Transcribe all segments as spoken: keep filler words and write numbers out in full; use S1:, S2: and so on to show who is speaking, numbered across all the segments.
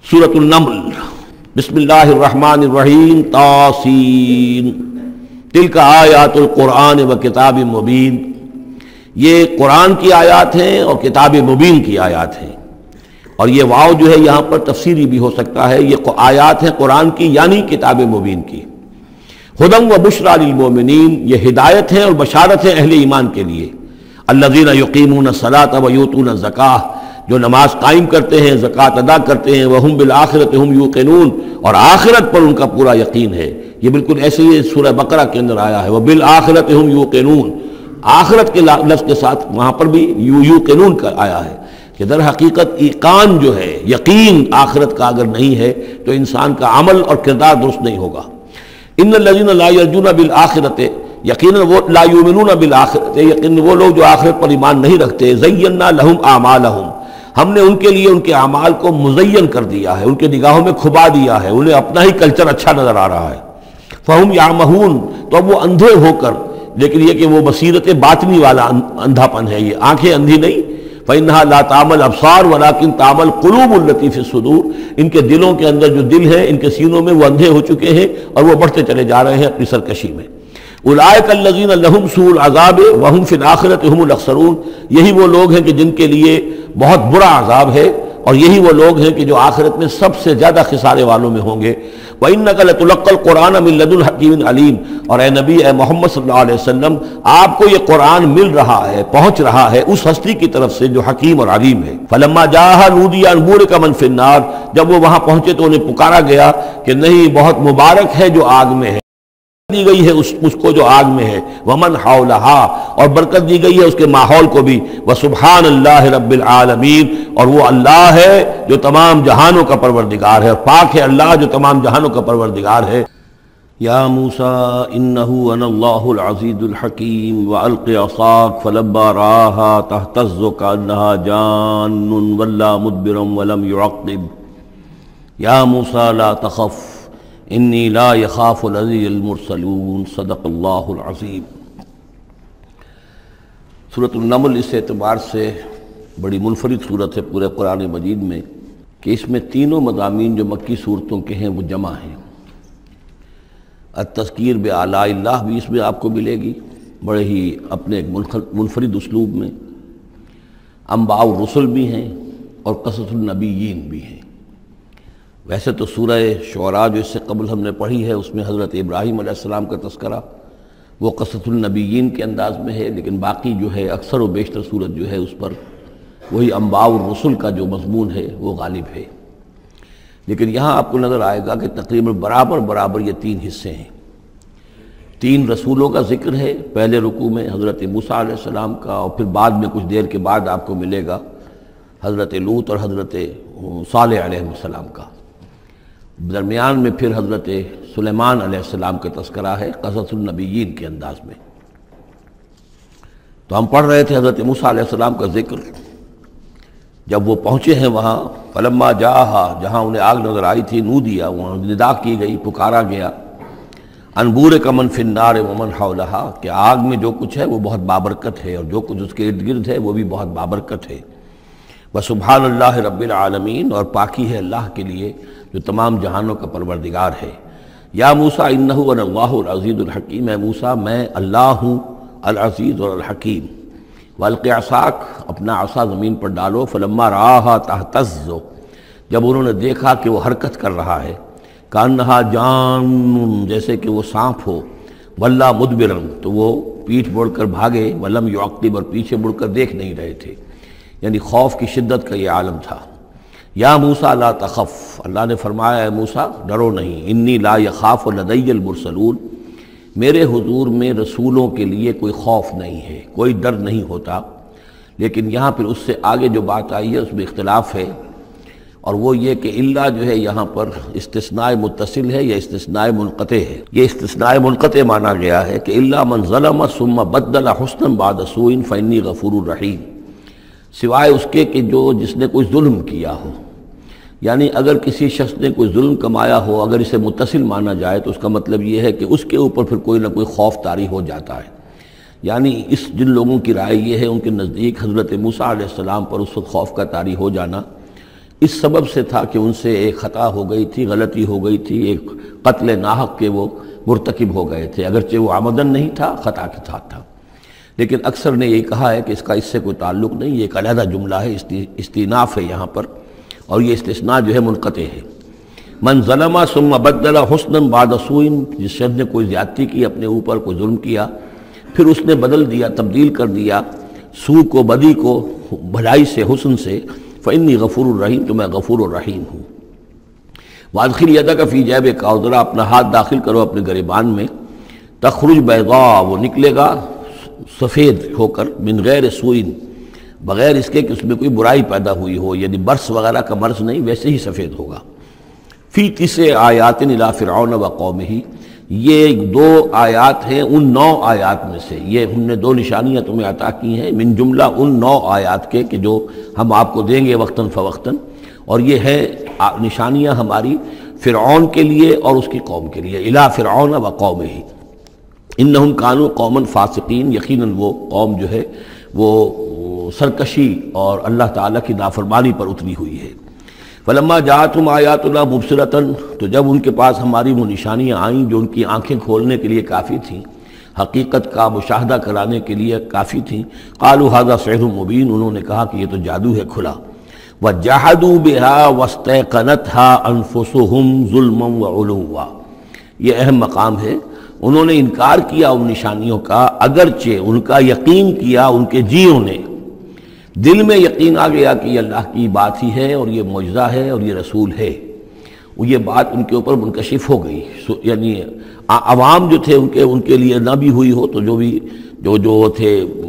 S1: سورۃ النمل بسم اللہ الرحمن الرحیم طاسین تلک آیات القرآن و کتاب مبین، یہ قرآن کی آیات ہیں اور کتاب مبین کی آیات ہیں، اور یہ واو جو ہے یہاں پر تفسیری بھی ہو سکتا ہے، یہ آیات ہیں قرآن کی یعنی کتاب مبین کی۔ ہدی و بشریٰ للمؤمنین، یہ ہدایت ہے اور بشارت ہے اہل ایمان کے لیے۔ الذین یقیمون الصلاۃ و یؤتون الزکاۃ، جو نماز قائم کرتے ہیں، زکوٰۃ ادا کرتے ہیں، وہم بالآخرۃ ہم یوقنون، اور آخرت پر ان کا پورا یقین ہے۔ یہ بالکل ایسے ہی سورہ بقرہ کے اندر آیا ہے، وبالآخرۃ ہم یوقنون، آخرت کے لفظ کے ساتھ وہاں پر بھی یوقنون کا آیا ہے کہ در حقیقت ایقان جو ہے، یقین آخرت کا اگر نہیں ہے تو انسان کا عمل اور کردار درست نہیں ہوگا۔ ان الذین لا یرجون بالآخرۃ، یقیناً وہ لا یؤمنون بالآخرۃ، یقیناً وہ لوگ جو آخرت پر ایمان نہیں رکھتے، زینا لہم اعمالہم، ہم نے ان کے لیے ان کے اعمال کو مزین کر دیا ہے، ان کے نگاہوں میں کھبا دیا ہے، انہیں اپنا ہی کلچر اچھا نظر آ رہا ہے۔ فہم یعمہون، تو اب وہ اندھے ہو کر، لیکن یہ کہ وہ بصیرت باطنی والا اندھا پن ہے، یہ آنکھیں اندھی نہیں۔ فإنها لا تعمى الأبصار ولكن تعمى القلوب التي في الصدور، ان کے دلوں کے اندر جو دل ہے، ان کے سینوں میں وہ اندھے ہو چکے ہیں اور وہ بڑھتے چلے جا رہے ہیں اپنی سرکشی میں۔ اولئک الذین لهم سوء العذاب وهم في الآخرۃ هم الاخسرون، یہی وہ لوگ ہیں کہ جن کے لیے بہت برا عذاب ہے، اور یہی وہ لوگ ہیں کہ جو آخرت میں سب سے زیادہ خسارے والوں میں ہوں گے۔ وَإِنَّكَ لَتُلَقَّى الْقُرْآنَ مِن لَدُنْ حَكِيمٍ عَلِيمٍ، اور اے نبی، اے محمد صلی اللہ علیہ وسلم، آپ کو یہ قرآن مل رہا ہے، پہنچ رہا ہے اس ہستی کی طرف سے جو حکیم اور علیم ہے۔ فَلَمَّا جَاءَهَا نُودِيَ أَن بُورِكَ مَن فِي النَّارِ، جب وہ وہاں پہنچے تو انہیں پکارا گیا کہ نہیں، بہت مبارک ہے جو آگ میں ہے، دی گئی ہے اس, اس کو جو آگ میں ہے، ومن حولہا، اور برکت دی گئی ہے اس کے ماحول کو بھی، وسبحان اللہ رب العالمین، اور وہ اللہ ہے جو تمام جہانوں کا پروردگار ہے، اور پاک ہے اللہ جو تمام جہانوں کا پروردگار ہے۔ یا موسیٰ انہ انا اللہ العزیز الحکیم والق عصاک فلما رآہا تہتز کانہا جان ولا مدبرا ولم يعقب یا موسیٰ لا تخف انی لا یخاف لدی المرسلون صدق اللہ العظیم۔ سورۃ النمل اس اعتبار سے بڑی منفرد صورت ہے پورے قرآن مجید میں کہ اس میں تینوں مضامین جو مکی صورتوں کے ہیں وہ جمع ہیں۔ التذکیر بآلاء اللہ بھی اس میں آپ کو ملے گی، بڑے ہی اپنے ایک منفرد اسلوب میں۔ انباء الرسل بھی ہیں اور قصص النبیین بھی ہیں۔ ویسے تو سورہ شعراء جو اس سے قبل ہم نے پڑھی ہے اس میں حضرت ابراہیم علیہ السلام کا تذکرہ وہ قصص النبیین کے انداز میں ہے، لیکن باقی جو ہے اکثر و بیشتر صورت جو ہے اس پر وہی انباء الرسل کا جو مضمون ہے وہ غالب ہے۔ لیکن یہاں آپ کو نظر آئے گا کہ تقریباً برابر برابر یہ تین حصے ہیں۔ تین رسولوں کا ذکر ہے، پہلے رکوع میں حضرت موسیٰ علیہ السلام کا، اور پھر بعد میں کچھ دیر کے بعد آپ کو ملے گا حضرت لوط اور حضرت صالح علیہ السلام کا۔ درمیان میں پھر حضرت سلیمان علیہ السلام کا تذکرہ ہے قصص النبیین کے انداز میں۔ تو ہم پڑھ رہے تھے حضرت موسیٰ علیہ السلام کا ذکر، جب وہ پہنچے ہیں وہاں، فلما جاءہا، جہاں انہیں آگ نظر آئی تھی، نودیا، وہاں ندا کی گئی، پکارا گیا، ان بورک من فی النار ومن حولہا، کہ آگ میں جو کچھ ہے وہ بہت بابرکت ہے اور جو کچھ اس کے ارد گرد ہے وہ بھی بہت بابرکت ہے۔ وسبحان اللہ رب العالمین، اور پاکی ہے اللہ کے لیے جو تمام جہانوں کا پروردگار ہے۔ یا موسیٰ انہ انا اللہ العزیز الحکیم، اے موسیٰ میں اللہ ہوں العزیز اور الحکیم۔ والق عصاک، اپنا عصا زمین پر ڈالو، فلما رآہا تہتز، جب انہوں نے دیکھا کہ وہ حرکت کر رہا ہے، کانہا جان، جیسے کہ وہ سانپ ہو، ولا مدبرا، تو وہ پیٹھ موڑ کر بھاگے، ولم یعقب، اور پیچھے مڑ کر دیکھ نہیں رہے تھے، یعنی خوف کی شدت کا یہ عالم تھا۔ یا موسیٰ لا تخف، اللہ نے فرمایا اے موسیٰ ڈرو نہیں، انی لا یخاف لدی المرسلون، میرے حضور میں رسولوں کے لیے کوئی خوف نہیں ہے، کوئی ڈر نہیں ہوتا۔ لیکن یہاں پھر اس سے آگے جو بات آئی ہے اس میں اختلاف ہے، اور وہ یہ کہ اللہ جو ہے یہاں پر استثناء متصل ہے یا استثناء منقطع ہے۔ یہ استثناء منقطع مانا گیا ہے کہ الا من ظلم ثم بدل حسنا بعد سوء فانی غفور الرحیم، سوائے اس کے کہ جو جس نے کوئی ظلم کیا ہو، یعنی اگر کسی شخص نے کوئی ظلم کمایا ہو، اگر اسے متصل مانا جائے تو اس کا مطلب یہ ہے کہ اس کے اوپر پھر کوئی نہ کوئی خوف طاری ہو جاتا ہے۔ یعنی اس جن لوگوں کی رائے یہ ہے، ان کے نزدیک حضرت موسیٰ علیہ السلام پر اس وقت خوف کا طاری ہو جانا اس سبب سے تھا کہ ان سے ایک خطا ہو گئی تھی، غلطی ہو گئی تھی، ایک قتل ناحق کے وہ مرتکب ہو گئے تھے، اگرچہ وہ عمدن نہیں تھا، خطا کے ساتھ تھا۔ لیکن اکثر نے یہی کہا ہے کہ اس کا اس سے کوئی تعلق نہیں، یہ ایک علیحدہ جملہ ہے، استئناف ہے یہاں پر، اور یہ استثناء جو ہے منقطع ہے۔ من ظلم ثم بدل حسنا بعد سوء، جس شخص نے کوئی زیادتی کی، اپنے اوپر کوئی ظلم کیا، پھر اس نے بدل دیا، تبدیل کر دیا سوء کو، بدی کو، بھلائی سے، حسن سے، فإنی غفور الرحیم، تو میں غفور الرحیم ہوں۔ وادخل یدک فی جیبک، اور ذرا اپنا ہاتھ داخل کرو اپنے گریبان میں، تخرج بیضاء، وہ نکلے گا سفید ہو کر، من غیر سوء، بغیر اس کے کہ اس میں کوئی برائی پیدا ہوئی ہو، یعنی برس وغیرہ کا مرض نہیں، ویسے ہی سفید ہوگا۔ فی تسع آیات الی فرعون وقومہ، یہ دو آیات ہیں ان نو آیات میں سے، یہ ہم نے دو نشانیاں تمہیں عطا کی ہیں من جملہ ان نو آیات کے کہ جو ہم آپ کو دیں گے وقتاً فوقتاً، اور یہ ہے نشانیاں ہماری فرعون کے لیے اور اس کی قوم کے لیے، الی فرعون وقومہ، انہم کانوا قوما فاسقین، یقیناً وہ قوم جو ہے وہ سرکشی اور اللہ تعالیٰ کی نافرمانی پر اتری ہوئی ہے۔ فلما جاءتهم آیاتنا مبصرۃ، تو جب ان کے پاس ہماری وہ نشانیاں آئیں جو ان کی آنکھیں کھولنے کے لیے کافی تھیں، حقیقت کا مشاہدہ کرانے کے لیے کافی تھیں، قالوا ھذا سحر مبین، انہوں نے کہا کہ یہ تو جادو ہے کھلا۔ وجحدوا بها واستيقنتها انفسهم ظلما وعلوا، یہ اہم مقام ہے، انہوں نے انکار کیا ان نشانیوں کا، اگرچہ ان کا یقین کیا ان کے جیوں نے، دل میں یقین آ گیا کہ یہ اللہ کی بات ہی ہے اور یہ معجزہ ہے اور یہ رسول ہے، وہ یہ بات ان کے اوپر منکشف ہو گئی، یعنی عوام جو تھے ان کے ان کے لیے نہ بھی ہوئی ہو تو جو بھی جو جو تھے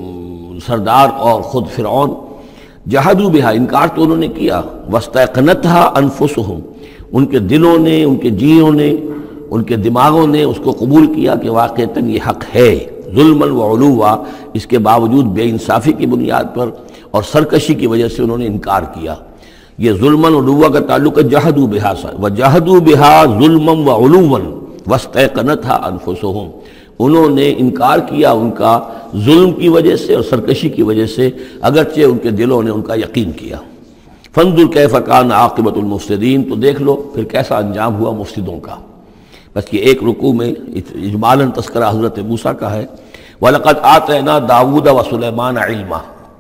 S1: سردار اور خود فرعون، جحدوا بہا، انکار تو انہوں نے کیا، واستيقنتها انفسهم، ان کے دلوں نے، ان کے جیوں نے، ان کے دماغوں نے اس کو قبول کیا کہ واقعتاً یہ حق ہے، ظلما وعلوا، اس کے باوجود بے انصافی کی بنیاد پر اور سرکشی کی وجہ سے انہوں نے انکار کیا۔ یہ ظلما وعلوا کا تعلق ہے جحدوا بہا سے، وجحدوا بہا ظلما وعلوا واستيقنتها انفسهم، انہوں نے انکار کیا ان کا ظلم کی وجہ سے اور سرکشی کی وجہ سے، اگرچہ ان کے دلوں نے ان کا یقین کیا۔ فانظر کیف کان عاقبۃ المفسدین، تو دیکھ لو پھر کیسا انجام ہوا مفسدوں کا۔ بس یہ ایک رکوع میں اجمالاً تذکرہ حضرت موسیٰ کا ہے، وَلَقَدْ آتَيْنَا دَاوُودَ وَسُلَيْمَانَ عِلْمًا،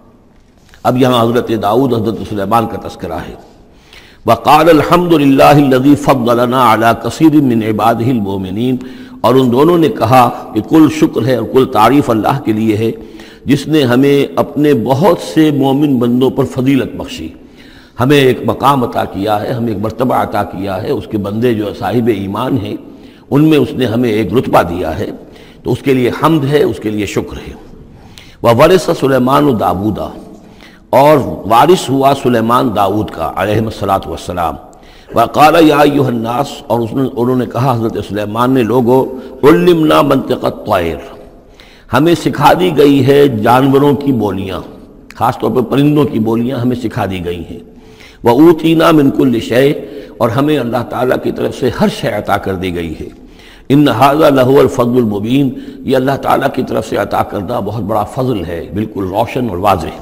S1: اب یہاں حضرت داؤد حضرت سلیمان کا تذکرہ ہے۔ وَقَالَ الْحَمْدُ لِلَّهِ الَّذِي فَضَّلَنَا عَلَى كَثِيرٍ مِّنْ عِبَادِهِ الْمُؤْمِنِينَ، اور ان دونوں نے کہا کہ کل شکر ہے اور کل تعریف اللہ کے لیے ہے جس نے ہمیں اپنے بہت سے مومن بندوں پر فضیلت بخشی، ہمیں ایک مقام عطا کیا ہے، ہمیں ایک مرتبہ عطا کیا ہے، اس کے بندے جو صاحب ایمان ہیں ان میں اس نے ہمیں ایک رتبہ دیا ہے، تو اس کے لیے حمد ہے، اس کے لیے شکر ہے۔ وَوَرِثَ سُلَيْمَانُ دَاوُودَ، اور وارث ہوا سلیمان داؤد کا علیہ الصلاۃ والسلام۔ وقال یا ایھا الناس، اور انہوں نے کہا حضرت سلیمان نے، لوگو علمنا منطق الطیر، ہمیں سکھا دی گئی ہے جانوروں کی بولیاں، خاص طور پر پرندوں کی بولیاں ہمیں سکھا دی گئی ہیں۔ وَأُوتِینَا مِن كُلِّ شَیْءٍ، اور ہمیں اللہ تعالیٰ کی طرف سے ہر شے عطا کر دی گئی ہے۔ ان ھذا لہو الفضل المبین، یہ اللہ تعالیٰ کی طرف سے عطا کردہ بہت بڑا فضل ہے، بالکل روشن اور واضح۔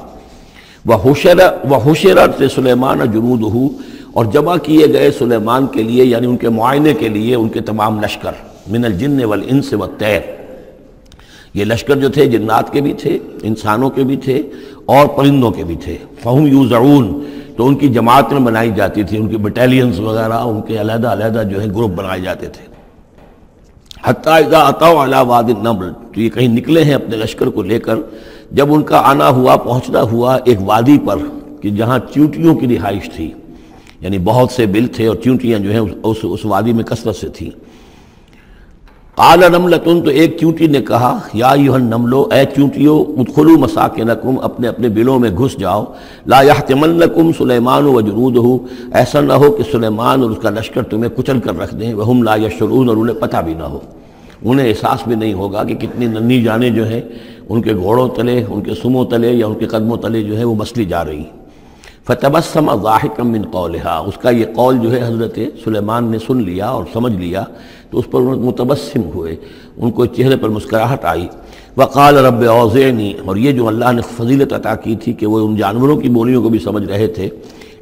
S1: وحشر وحشرت سلیمان جنودہ، اور جمع کیے گئے سلیمان کے لیے، یعنی ان کے معائنے کے لیے، ان کے تمام لشکر، من الجن والانس والطیر، یہ لشکر جو تھے جنات کے بھی تھے، انسانوں کے بھی تھے اور پرندوں کے بھی تھے۔ فہم یوزعون، تو ان کی جماعتیں بنائی جاتی تھی، ان کی بٹالینز وغیرہ، ان کے علیحدہ علیحدہ جو ہے گروپ بنائے جاتے تھے۔ حتیٰ اذا اتوا علی واد النمل، تو یہ کہیں نکلے ہیں اپنے لشکر کو لے کر، جب ان کا آنا ہوا، پہنچنا ہوا ایک وادی پر کہ جہاں چیونٹیوں کی رہائش تھی، یعنی بہت سے بل تھے اور چیونٹیاں جو ہیں اس, اس وادی میں کثرت سے تھیں۔ قال نملۃ، تو ایک چیونٹی نے کہا، یا ایھا النمل، اے چیونٹیوں، ادخلوا مساکنکم، اپنے اپنے بلوں میں گھس جاؤ، لا یحطمنکم سلیمان وجنودہ، ایسا نہ ہو کہ سلیمان اور اس کا لشکر تمہیں کچل کر رکھ دیں، وہم لا یشعرون، اور انہیں پتہ بھی نہ ہو، انہیں احساس بھی نہیں ہوگا کہ کتنی ننھی جانیں جو ہیں ان کے گھوڑوں تلے، ان کے سموں تلے یا ان کے قدموں تلے جو ہے وہ مسلی جا رہی۔ فتبسم ضاحکا من قولہا، اس کا یہ قول جو ہے حضرت سلیمان نے سن لیا اور سمجھ لیا تو اس پر متبسم ہوئے، ان کو چہرے پر مسکراہٹ آئی۔ وقال رب اوزعنی، اور یہ جو اللہ نے فضیلت عطا کی تھی کہ وہ ان جانوروں کی بولیوں کو بھی سمجھ رہے تھے،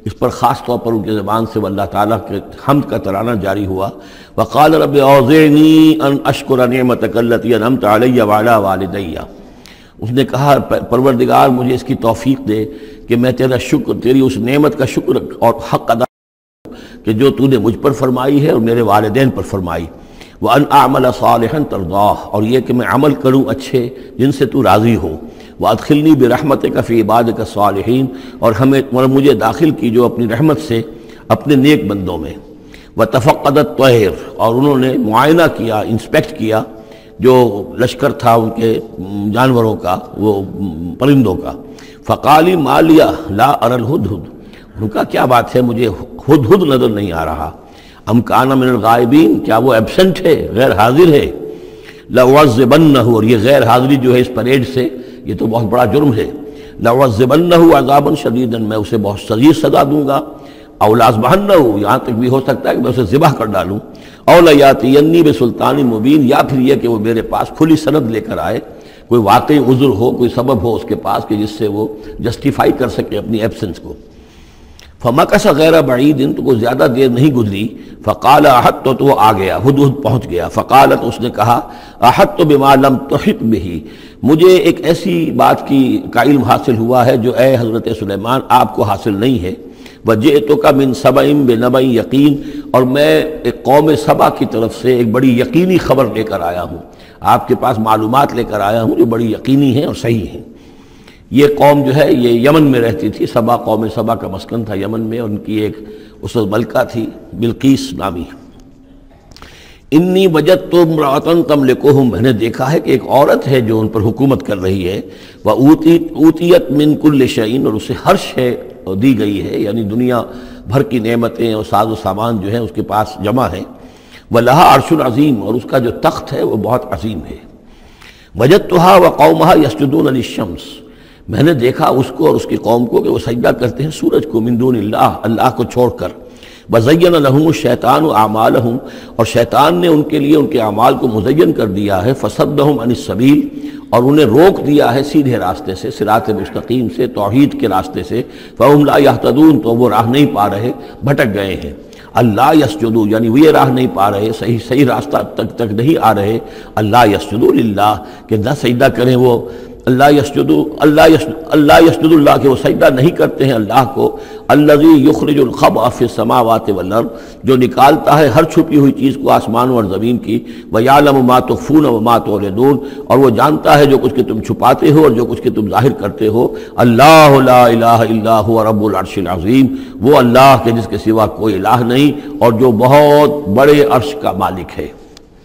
S1: اس پر خاص طور پر ان کی زبان سے اللہ تعالیٰ کے حمد کا ترانہ جاری ہوا. وقال رب اوزعنی ان اشکر نعمتک التی انعمت علی وعلی والدی. اس نے کہا پروردگار مجھے اس کی توفیق دے کہ میں تیرا شکر، تیری اس نعمت کا شکر اور حق ادا کہ جو تو نے مجھ پر فرمائی ہے اور میرے والدین پر فرمائی. وَأَنْ أَعْمَلَ صَالِحًا تَرْضَاهُ، اور یہ کہ میں عمل کروں اچھے جن سے تو راضی ہو. وَأَدْخِلْنِي بِرَحْمَتِكَ فِي عِبَادِكَ الصَّالِحِينَ، اور ہمیں اور مجھے داخل کیجو اپنی رحمت سے اپنے نیک بندوں میں. وَتَفَقَّدَ الطَّيْرَ، اور انہوں نے معائنہ کیا، انسپیکٹ کیا جو لشکر تھا ان کے جانوروں کا، وہ پرندوں کا. فَقَالِ مَا لِيَ لَا أَرَى الْهُدْهُدْ، ان کا کیا بات ہے مجھے ہدہد نظر نہیں آ رہا. ام کان من الغائبین، کیا وہ ایبسنٹ ہے، غیر حاضر ہے. لَأُعَذِّبَنَّهُ، اور یہ غیر حاضری جو ہے اس پریڈ سے یہ تو بہت بڑا جرم ہے. لَأُعَذِّبَنَّهُ عَذَابًا شَدِيدًا، میں اسے بہت شدید سزا دوں گا. او لَأَذْبَحَنَّهُ، یہاں تک بھی ہو سکتا ہے کہ میں اسے ذبح کر ڈالوں. او لَيَأْتِيَنِّي بِسُلْطَانٍ مُبِينٍ، یا پھر یہ کہ وہ میرے پاس کھلی سند لے کر آئے، کوئی واقعی عذر ہو، کوئی سبب ہو اس کے پاس کہ جس سے وہ جسٹیفائی کر سکے اپنی ایبسنس کو. فمکث غیر بعید، تو کوئی زیادہ دیر نہیں گزری. فقال احطت، تو وہ آ گیا، ہدہد پہنچ گیا. فقالت، اس نے کہا احطت بما لم تحط به، مجھے ایک ایسی بات کی کا علم حاصل ہوا ہے جو اے حضرت سلیمان آپ کو حاصل نہیں ہے. وجئتک من سبأ بنبأ یقین، اور میں ایک قوم سبا کی طرف سے ایک بڑی یقینی خبر لے کر آیا ہوں، آپ کے پاس معلومات لے کر آیا ہوں جو بڑی یقینی ہیں اور صحیح ہیں. یہ قوم جو ہے یہ یمن میں رہتی تھی، سبا، قوم سبا کا مسکن تھا یمن میں، ان کی ایک اس وقت ملکہ تھی بلقیس نامی. انی وجدت امرأۃ تملکہم، میں نے دیکھا ہے کہ ایک عورت ہے جو ان پر حکومت کر رہی ہے. وَأُوتِیَتْ مِن كُلِّ شَيْءٍ، اور اسے ہر شے دی گئی ہے، یعنی دنیا بھر کی نعمتیں اور ساز و سامان جو ہیں اس کے پاس جمع ہیں. وَلَهَا عَرْشٌ عَظِيمٌ، اور اس کا جو تخت ہے وہ بہت عظیم ہے. وَجَدتُّهَا وَقَوْمَهَا يَسْجُدُونَ لِلشَّمْسِ، میں نے دیکھا اس کو اور اس کی قوم کو کہ وہ سجدہ کرتے ہیں سورج کو، من دون اللہ، اللہ کو چھوڑ کر. وَزَيَّنَ لَهُمُ الشَّيْطَانُ أَعْمَالَهُمْ، اور شیطان نے ان کے لیے ان کے اعمال کو مزین کر دیا ہے. فَصَدَّهُمْ عَنِ السَّبِيلِ، اور انہیں روک دیا ہے سیدھے راستے سے، صراط مستقیم سے، توحید کے راستے سے. فَهُمْ لَا يَهْتَدُونَ، تو وہ راہ نہیں پا رہے، بھٹک گئے ہیں. اللہ یسجدو، یعنی وہ یہ راہ نہیں پا رہے، صحیح صحیح راستہ تک تک نہیں آ رہے. اللہ یسجدو للہ، کہ نہ سجدہ کریں وہ اللہ یسجدو، اللہ یسجد اللہ یسجد اللہ، کہ وہ سجدہ نہیں کرتے ہیں اللہ کو. الذی یخرج الخبء فی السماوات والارض، جو نکالتا ہے ہر چھپی ہوئی چیز کو آسمانوں اور زمین کی. ویعلم ما تخفون وما تعلنون، اور وہ جانتا ہے جو کچھ کہ تم چھپاتے ہو اور جو کچھ کہ تم ظاہر کرتے ہو. اللہ لا الہ الا هو رب العرش العظیم، وہ اللہ کے جس کے سوا کوئی الہ نہیں اور جو بہت بڑے عرش کا مالک ہے.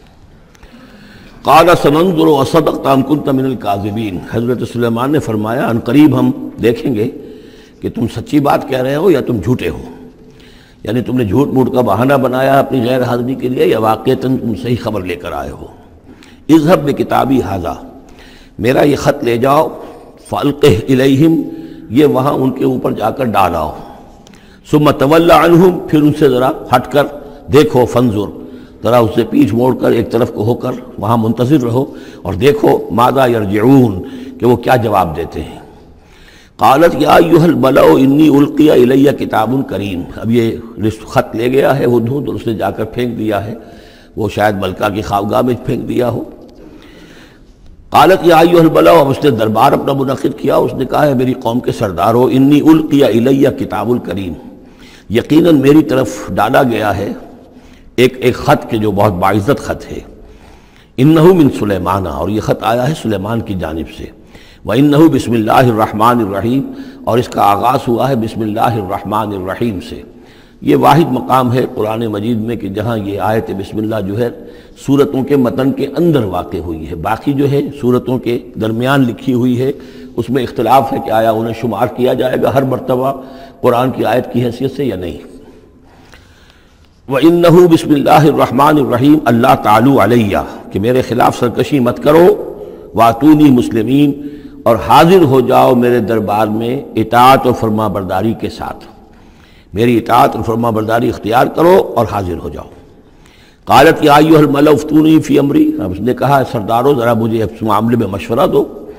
S1: قال سننظر اصدقت ام كنت من الكاذبین، حضرت سلیمان نے فرمایا ان قریب ہم دیکھیں گے کہ تم سچی بات کہہ رہے ہو یا تم جھوٹے ہو، یعنی تم نے جھوٹ موٹ کا بہانہ بنایا اپنی غیر حاضری کے لیے یا واقعتاً تم صحیح خبر لے کر آئے ہو. اذهب بکتابی ھذا، میرا یہ خط لے جاؤ. فالقہ الیہم، یہ وہاں ان کے اوپر جا کر ڈالاؤ. ثم تول عنہم، پھر ان سے ذرا ہٹ کر دیکھو. فانظر، ذرا اس سے پیٹھ موڑ کر ایک طرف کو ہو کر وہاں منتظر رہو اور دیکھو. ماذا یرجعون، کہ وہ کیا جواب دیتے ہیں. قالت یا ایھا الملأ انی القی الی کتاب کریم، اب یہ خط لے گیا ہے ہدہد اور اس نے جا کر پھینک دیا ہے، وہ شاید ملکہ کی خوابگاہ میں پھینک دیا ہو. قالت یا ایھا الملأ، اب اس نے دربار اپنا منعقد کیا، اس نے کہا ہے میری قوم کے سردارو، انی القی الی کتاب الکریم، یقیناً میری طرف ڈالا گیا ہے ایک ایک خط کے جو بہت باعزت خط ہے. انہو من سلیمان، اور یہ خط آیا ہے سلیمان کی جانب سے. وَإِنَّهُ بسم اللہ الرحمن الرحیم، اور اس کا آغاز ہوا ہے بسم اللہ الرحمن الرحیم سے. یہ واحد مقام ہے قرآن مجید میں کہ جہاں یہ آیت بسم اللہ جو ہے سورتوں کے متن کے اندر واقع ہوئی ہے. باقی جو ہے سورتوں کے درمیان لکھی ہوئی ہے، اس میں اختلاف ہے کہ آیا انہیں شمار کیا جائے گا ہر مرتبہ قرآن کی آیت کی حیثیت سے یا نہیں. وَإِنَّهُ بسم اللہ الرحمن الرحیم اللہ تعالیٰ علیہ، کہ میرے خلاف سرکشی مت کرو. وَأْتُونِي مسلمین، اور حاضر ہو جاؤ میرے دربار میں اطاعت اور فرما برداری کے ساتھ، میری اطاعت اور فرما برداری اختیار کرو اور حاضر ہو جاؤ. قالت یا ایھا الملأ افتونی فی امری، اب اس نے کہا سردارو ذرا مجھے اس معاملے میں مشورہ دو.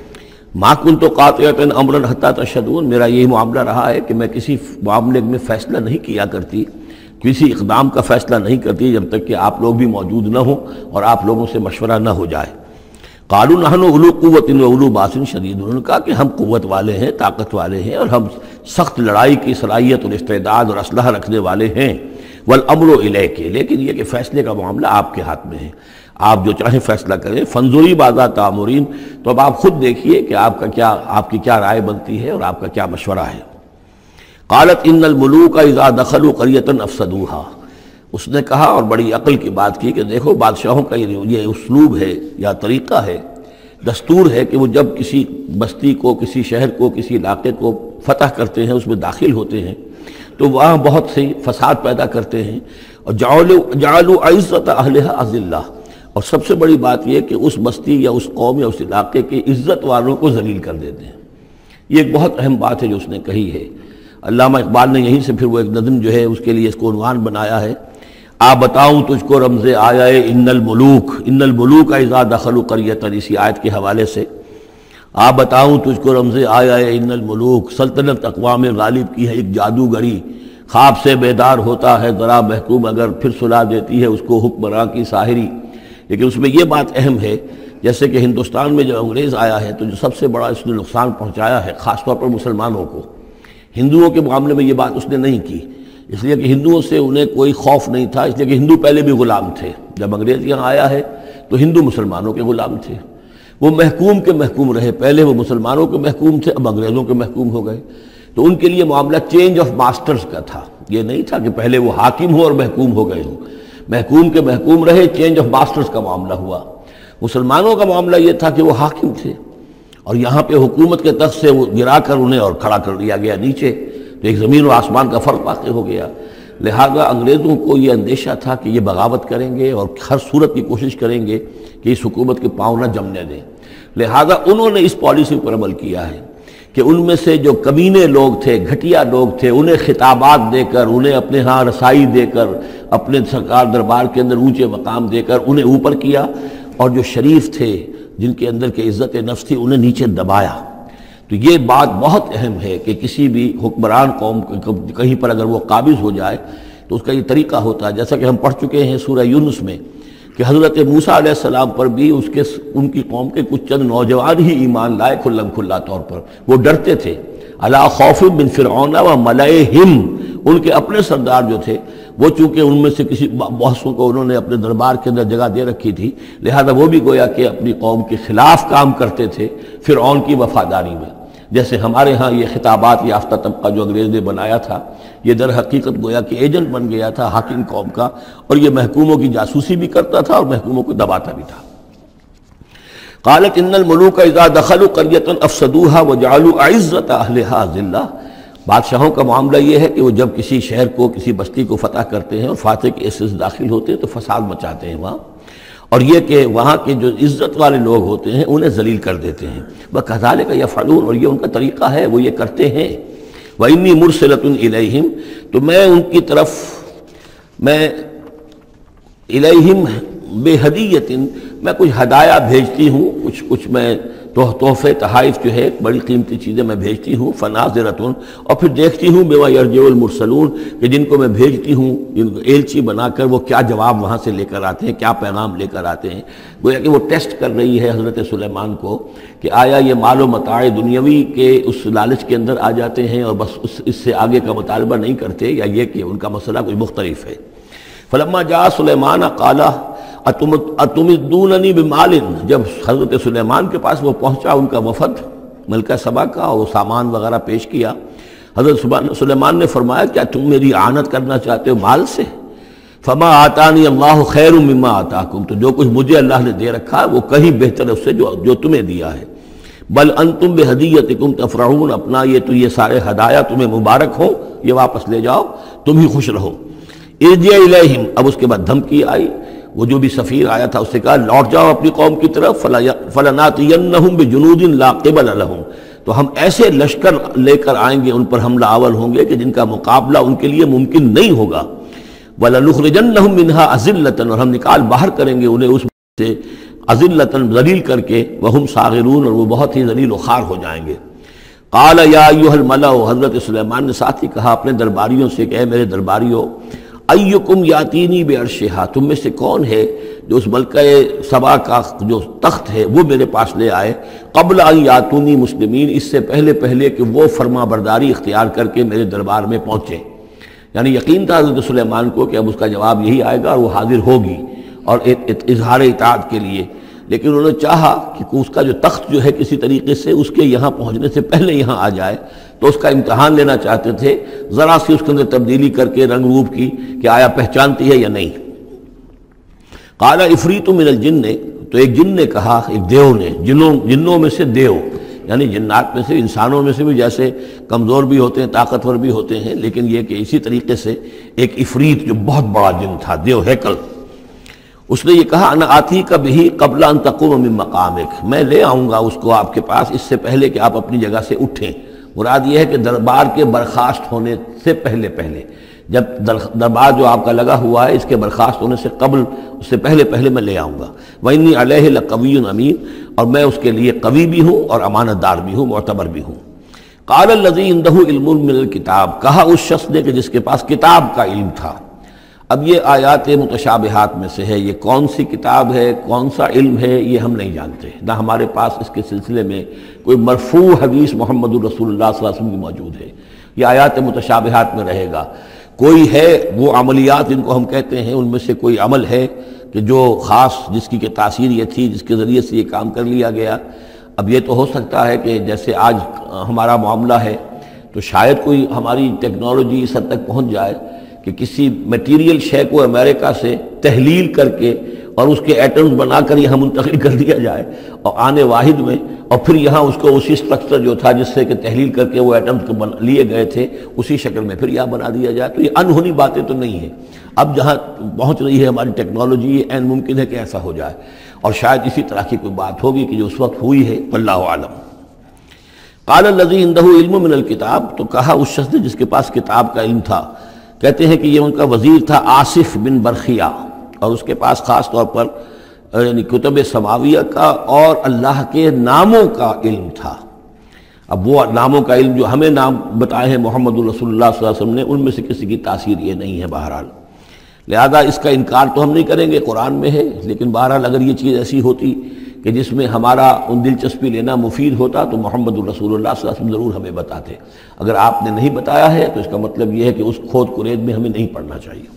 S1: ما کنت قاطعۃ امرا حتی تشہدون، میرا یہی معاملہ رہا ہے کہ میں کسی معاملے میں فیصلہ نہیں کیا کرتی، کسی اقدام کا فیصلہ نہیں کرتی جب تک کہ آپ لوگ بھی موجود نہ ہوں اور آپ لوگوں سے مشورہ نہ ہو جائے۔ قالوا نحن اولو قوت و اولو باس شدید، انہوں نے کہا کہ ہم قوت والے ہیں، طاقت والے ہیں، اور ہم سخت لڑائی کی صلاحیت اور استعداد اور اسلحہ رکھنے والے ہیں۔ والامر الیک، لیکن یہ کہ فیصلے کا معاملہ آپ کے ہاتھ میں ہے، آپ جو چاہیں فیصلہ کریں۔ فانظری ماذا تأمرین، تو اب آپ خود دیکھیے کہ آپ کا کیا، آپ کی کیا رائے بنتی ہے اور آپ کا کیا مشورہ ہے۔ قالت ان الملوک اذا دخلوا قریۃ افسدوها، اس نے کہا اور بڑی عقل کی بات کی کہ دیکھو بادشاہوں کا یہ اسلوب ہے یا طریقہ ہے، دستور ہے کہ وہ جب کسی بستی کو، کسی شہر کو، کسی علاقے کو فتح کرتے ہیں، اس میں داخل ہوتے ہیں تو وہاں بہت سے فساد پیدا کرتے ہیں، اور جعلوا جعلوا عزت اہلھا اذلہ، اور سب سے بڑی بات یہ کہ اس بستی یا اس قوم یا اس علاقے کے عزت والوں کو ذلیل کر دیتے ہیں۔ یہ ایک بہت اہم بات ہے جو اس نے کہی ہے۔ علامہ اقبال نے یہیں سے پھر وہ ایک نظم جو ہے اس کے لیے اس کو عنوان بنایا ہے، آ بتاؤں تجھ کو رمز آیا ان الملوک، ان الملوک اذا دخلوا قریۃ، اسی آیت کے حوالے سے آ بتاؤں تجھ کو رمز آیا ان الملوک، سلطنت اقوام غالب کی ہے ایک جادوگری، خواب سے بیدار ہوتا ہے ذرا محکوم اگر، پھر سلا دیتی ہے اس کو حکمراں کی ساحری۔ لیکن اس میں یہ بات اہم ہے، جیسے کہ ہندوستان میں جب انگریز آیا ہے تو جو سب سے بڑا اس نے نقصان پہنچایا ہے خاص طور پر مسلمانوں کو، ہندوؤں کے معاملے میں یہ بات اس نے نہیں کی، اس لیے کہ ہندوؤں سے انہیں کوئی خوف نہیں تھا، اس لیے کہ ہندو پہلے بھی غلام تھے۔ جب انگریز یہاں آیا ہے تو ہندو مسلمانوں کے غلام تھے، وہ محکوم کے محکوم رہے، پہلے وہ مسلمانوں کے محکوم تھے، اب انگریزوں کے محکوم ہو گئے، تو ان کے لیے معاملہ چینج آف ماسٹرز کا تھا، یہ نہیں تھا کہ پہلے وہ حاکم ہو اور محکوم ہو گئے ہوں، محکوم کے محکوم رہے، چینج آف ماسٹرز کا معاملہ ہوا۔ مسلمانوں کا معاملہ یہ تھا کہ وہ حاکم تھے اور یہاں پہ حکومت کے تخت سے وہ گرا کر انہیں اور کھڑا کر دیا گیا نیچے، تو ایک زمین و آسمان کا فرق واقع ہو گیا۔ لہذا انگریزوں کو یہ اندیشہ تھا کہ یہ بغاوت کریں گے اور ہر صورت کی کوشش کریں گے کہ اس حکومت کے پاؤں نہ جمنے دیں، لہذا انہوں نے اس پالیسی پر عمل کیا ہے کہ ان میں سے جو کمینے لوگ تھے، گھٹیا لوگ تھے، انہیں خطابات دے کر، انہیں اپنے ہاں رسائی دے کر، اپنے سرکار دربار کے اندر اونچے مقام دے کر انہیں اوپر کیا، اور جو شریف تھے جن کے اندر کے عزت نفس تھی انہیں نیچے دبایا۔ تو یہ بات بہت اہم ہے کہ کسی بھی حکمران قوم کہیں پر اگر وہ قابض ہو جائے تو اس کا یہ طریقہ ہوتا ہے، جیسا کہ ہم پڑھ چکے ہیں سورہ یونس میں کہ حضرت موسیٰ علیہ السلام پر بھی اس کے ان کی قوم کے کچھ چند نوجوان ہی ایمان لائے کھلم کھلا طور پر، وہ ڈرتے تھے۔ الا خوف من فرعون و ملئہم، ان کے اپنے سردار جو تھے وہ چونکہ ان میں سے کسی بہسوں کو انہوں نے اپنے دربار کے اندر جگہ دے رکھی تھی، لہذا وہ بھی گویا کہ اپنی قوم کے خلاف کام کرتے تھے فرعون کی وفاداری میں۔ جیسے ہمارے ہاں یہ خطابات یافتہ طبقہ جو انگریز نے بنایا تھا، یہ در حقیقت گویا کہ ایجنٹ بن گیا تھا حاکم قوم کا، اور یہ محکوموں کی جاسوسی بھی کرتا تھا اور محکوموں کو دباتا بھی تھا۔ قالت ان الملوک اذا دخلوا قریۃ افسدوها وجعلوا عزت اہلھا ذلہ، بادشاہوں کا معاملہ یہ ہے کہ وہ جب کسی شہر کو، کسی بستی کو فتح کرتے ہیں اور فاتح کے حصے سے داخل ہوتے ہیں تو فساد مچاتے ہیں وہاں، اور یہ کہ وہاں کے جو عزت والے لوگ ہوتے ہیں انہیں ذلیل کر دیتے ہیں۔ وَكَذَلِكَ يَفْعَلُونَ، اور یہ ان کا طریقہ ہے، وہ یہ کرتے ہیں۔ وَإِنِّي مُرْسِلَةٌ إِلَيْهِمْ، تو میں ان کی طرف، میں إِلَيْهِمْ بِهَدِيَّةٍ، میں کچھ ہدایہ بھیجتی ہوں، کچھ کچھ میں تحفے تحائف جو ہے بڑی قیمتی چیزیں میں بھیجتی ہوں۔ فَنَاظِرَةٌ، اور پھر دیکھتی ہوں بِمَا يَرْجِعُ الْمُرْسَلُونَ، کہ جن کو میں بھیجتی ہوں جن کو ایلچی بنا کر وہ کیا جواب وہاں سے لے کر آتے ہیں، کیا پیغام لے کر آتے ہیں۔ گویا کہ وہ ٹیسٹ کر رہی ہے حضرت سلیمان کو کہ آیا یہ مال و متاع دنیاوی کے اس لالچ کے اندر آ جاتے ہیں اور بس اس اس سے آگے کا مطالبہ نہیں کرتے، یا یہ کہ ان کا مسئلہ کوئی مختلف ہے۔ فلما جاء سلیمان قال اتمدوننی بمال، جب حضرت سلیمان کے پاس وہ پہنچا ان کا وفد ملکہ سبا کا، اور وہ سامان وغیرہ پیش کیا، حضرت سلیمان نے فرمایا کیا تم میری اعانت کرنا چاہتے ہو مال سے؟ فما آتانی اللہ خیر مما آتاکم، تو جو کچھ مجھے اللہ نے دے رکھا ہے وہ کہیں بہتر ہے اس سے جو جو تمہیں دیا ہے۔ بل انتم بہدیتکم تفرحون، اپنا یہ تو یہ سارے ہدایہ تمہیں مبارک ہو، یہ واپس لے جاؤ، تم ہی خوش رہو۔ ارجع الیہم، اب اس کے بعد دھمکی آئی، وہ جو بھی سفیر آیا تھا اس سے کہا لوٹ جاؤ اپنی قوم کی طرف، فلناتینہم بجنود لا قبل لہم، تو ہم ایسے لشکر لے کر آئیں گے، ان پر حملہ آور ہوں گے کہ جن کا مقابلہ ان کے لیے ممکن نہیں ہوگا۔ وَلَنُخْرِجَنَّهُمْ مِنْهَا أَذِلَّةً، اور ہم نکال باہر کریں گے انہیں اس سے اذلتاً ذلیل کر کے، وہم صاغرون اور وہ بہت ہی ذلیل و خوار ہو جائیں گے۔ قال یا ایھا الملأ، حضرت سلیمان نے ساتھ ہی کہا اپنے درباریوں سے کہ اے میرے درباریوں، ایکم یاتینی بعرشھا، تم میں سے کون ہے جو اس ملکہ سبا کا جو تخت ہے وہ میرے پاس لے آئے، قبل ان یاتونی مسلمین، اس سے پہلے پہلے کہ وہ فرما برداری اختیار کر کے میرے دربار میں پہنچے۔ یعنی یقین تھا حضرت سلیمان کو کہ اب اس کا جواب یہی آئے گا اور وہ حاضر ہوگی اور اظہار اطاعت کے لیے، لیکن انہوں نے چاہا کہ اس کا جو تخت جو ہے کسی طریقے سے اس کے یہاں پہنچنے سے پہلے یہاں آ جائے، تو اس کا امتحان لینا چاہتے تھے، ذرا سی اس کے اندر تبدیلی کر کے رنگ روپ کی کہ آیا پہچانتی ہے یا نہیں۔ قال عفریت من الجن، تو ایک جن نے کہا، ایک دیو نے، جنوں جنوں میں سے دیو، یعنی جنات میں سے، انسانوں میں سے بھی جیسے کمزور بھی ہوتے ہیں طاقتور بھی ہوتے ہیں، لیکن یہ کہ اسی طریقے سے ایک عفریت جو بہت بڑا جن تھا، دیو ہیکل، اس نے یہ کہا انا آتی کا بھی قبل ان تقوم من مقامک، میں لے آؤں گا اس کو آپ کے پاس اس سے پہلے کہ آپ اپنی جگہ سے اٹھیں۔ مراد یہ ہے کہ دربار کے برخاست ہونے سے پہلے پہلے، جب دربار جو آپ کا لگا ہوا ہے اس کے برخاست ہونے سے قبل، اس سے پہلے پہلے میں لے آؤں گا۔ وَإِنِّي عَلَيْهِ لَقَوِيٌّ أَمِينٌ، اور میں اس کے لیے قوی بھی ہوں اور امانت دار بھی ہوں، معتبر بھی ہوں۔ قال الذي عنده علم من الكتاب، کہا اس شخص نے کہ جس کے پاس کتاب کا علم تھا۔ اب یہ آیات متشابہات میں سے ہے، یہ کون سی کتاب ہے، کون سا علم ہے، یہ ہم نہیں جانتے، نہ ہمارے پاس اس کے سلسلے میں کوئی مرفوع حدیث محمد الرسول اللہ صلی اللہ علیہ وسلم کی موجود ہے۔ یہ آیات متشابہات میں رہے گا۔ کوئی ہے وہ عملیات جن کو ہم کہتے ہیں، ان میں سے کوئی عمل ہے کہ جو خاص جس کی کہ تاثیر یہ تھی، جس کے ذریعے سے یہ کام کر لیا گیا۔ اب یہ تو ہو سکتا ہے کہ جیسے آج ہمارا معاملہ ہے تو شاید کوئی ہماری ٹیکنالوجی اس حد تک پہنچ جائے کہ کسی میٹیریل شے کو امریکہ سے تحلیل کر کے اور اس کے ایٹمز بنا کر یہاں منتقل کر دیا جائے، اور آنے واحد میں، اور پھر یہاں اس کو اسی سٹرکچر جو تھا جس سے کہ تحلیل کر کے وہ ایٹمز کو لیے گئے تھے اسی شکل میں پھر یہاں بنا دیا جائے، تو یہ انہونی باتیں تو نہیں ہیں۔ اب جہاں پہنچ رہی ہے ہماری ٹیکنالوجی، یہ عین ممکن ہے کہ ایسا ہو جائے، اور شاید اسی طرح کی کوئی بات ہوگی کہ جو اس وقت ہوئی ہے، واللہ اعلم۔ قال الذی عنده علم من الکتاب، تو کہا اس شخص نے جس کے پاس کتاب کا علم تھا، کہتے ہیں کہ یہ ان کا وزیر تھا آصف بن برخیہ، اور اس کے پاس خاص طور پر یعنی کتب سماویہ کا اور اللہ کے ناموں کا علم تھا۔ اب وہ ناموں کا علم جو ہمیں نام بتائے ہیں محمد الرسول اللہ صلی اللہ علیہ وسلم نے، ان میں سے کسی کی تاثیر یہ نہیں ہے بہرحال، لہذا اس کا انکار تو ہم نہیں کریں گے، قرآن میں ہے، لیکن بہرحال اگر یہ چیز ایسی ہوتی کہ جس میں ہمارا ان دلچسپی لینا مفید ہوتا تو محمد الرسول اللہ صلی اللہ علیہ وسلم ضرور ہمیں بتاتے۔ اگر آپ نے نہیں بتایا ہے تو اس کا مطلب یہ ہے کہ اس کھود کرید میں ہمیں نہیں پڑھنا چاہیے۔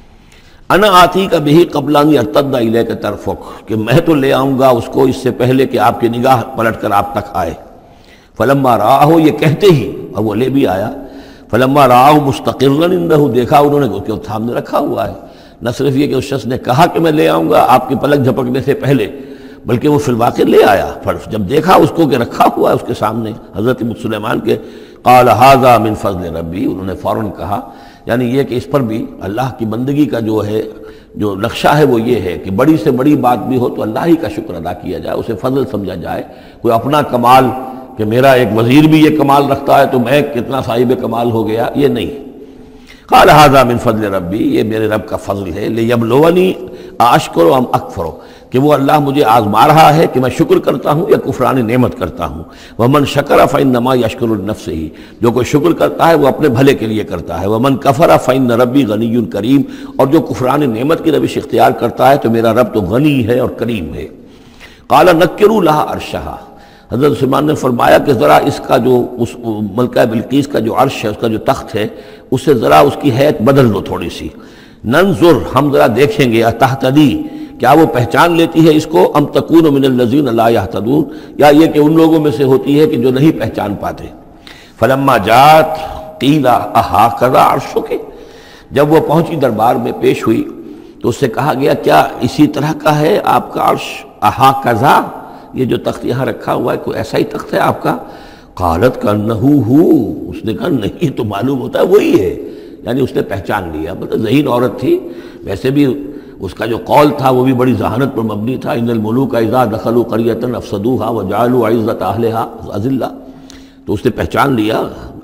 S1: انا آتی کا بھی قبل ان یرتد الیک طرفک، کہ میں تو لے آؤں گا اس کو اس سے پہلے کہ آپ کی نگاہ پلٹ کر آپ تک آئے۔ فلما رآہ، یہ کہتے ہی، اور وہ لے بھی آیا، فلما رآہ مستقرا عنده، دیکھا انہوں نے اس کے سامنے رکھا ہوا ہے۔ نہ صرف یہ کہ اس شخص نے کہا کہ میں لے آؤں گا آپ کی پلک جھپکنے سے پہلے، بلکہ وہ فی الواقع لے آیا۔ پھر جب دیکھا اس کو کہ رکھا ہوا ہے اس کے سامنے حضرت سلیمان کے، قال ھذا من فضل ربی، انہوں نے فوراً کہا، یعنی یہ کہ اس پر بھی اللہ کی بندگی کا جو ہے جو نقشہ ہے وہ یہ ہے کہ بڑی سے بڑی بات بھی ہو تو اللہ ہی کا شکر ادا کیا جائے، اسے فضل سمجھا جائے۔ کوئی اپنا کمال کہ میرا ایک وزیر بھی یہ کمال رکھتا ہے تو میں کتنا صاحب کمال ہو گیا، یہ نہیں۔ قال ھذا من فضل ربی، یہ میرے رب کا فضل ہے، لیبلونی اشکر ام اکفر، کہ وہ اللہ مجھے آزما رہا ہے کہ میں شکر کرتا ہوں یا کفران نعمت کرتا ہوں۔ ومن شکر فانما یشکر لنفسہ، جو کوئی شکر کرتا ہے وہ اپنے بھلے کے لیے کرتا ہے۔ ومن کفر فان ربی غنی کریم، اور جو کفران نعمت کی روش اختیار کرتا ہے تو میرا رب تو غنی ہے اور کریم ہے۔ قال نکروا لها عرشها، حضرت سلیمان نے فرمایا کہ ذرا اس کا جو اس ملکہ بلقیس کا جو عرش ہے، اس کا جو تخت ہے، اسے ذرا اس کی حیت بدل دو تھوڑی سی۔ ننظر، ہم ذرا دیکھیں گے، اتہتدی، کیا وہ پہچان لیتی ہے اس کو، ام تکون من الذین لا یہتدون، یا یہ کہ ان لوگوں میں سے ہوتی ہے کہ جو نہیں پہچان پاتے۔ فلما جات قیل اھاکذا عرشک، جب وہ پہنچی دربار میں پیش ہوئی تو اس سے کہا گیا کیا اسی طرح کا ہے آپ کا عرش، اھاکذا، یہ جو تخت یہاں رکھا ہوا ہے کوئی ایسا ہی تخت ہے آپ کا؟ قالت کانہ ہو، اس نے کہا نہیں، تو معلوم ہوتا ہے وہی ہے، یعنی اس نے پہچان لیا، مطلب ذہین عورت تھی۔ ویسے بھی اس کا جو قول تھا وہ بھی بڑی ذہانت پر مبنی تھا، ان الملوک اذا دخلوا قریۃ افسدوها وجعلوا عزۃ اہلها اذلہ، تو اس نے پہچان لیا۔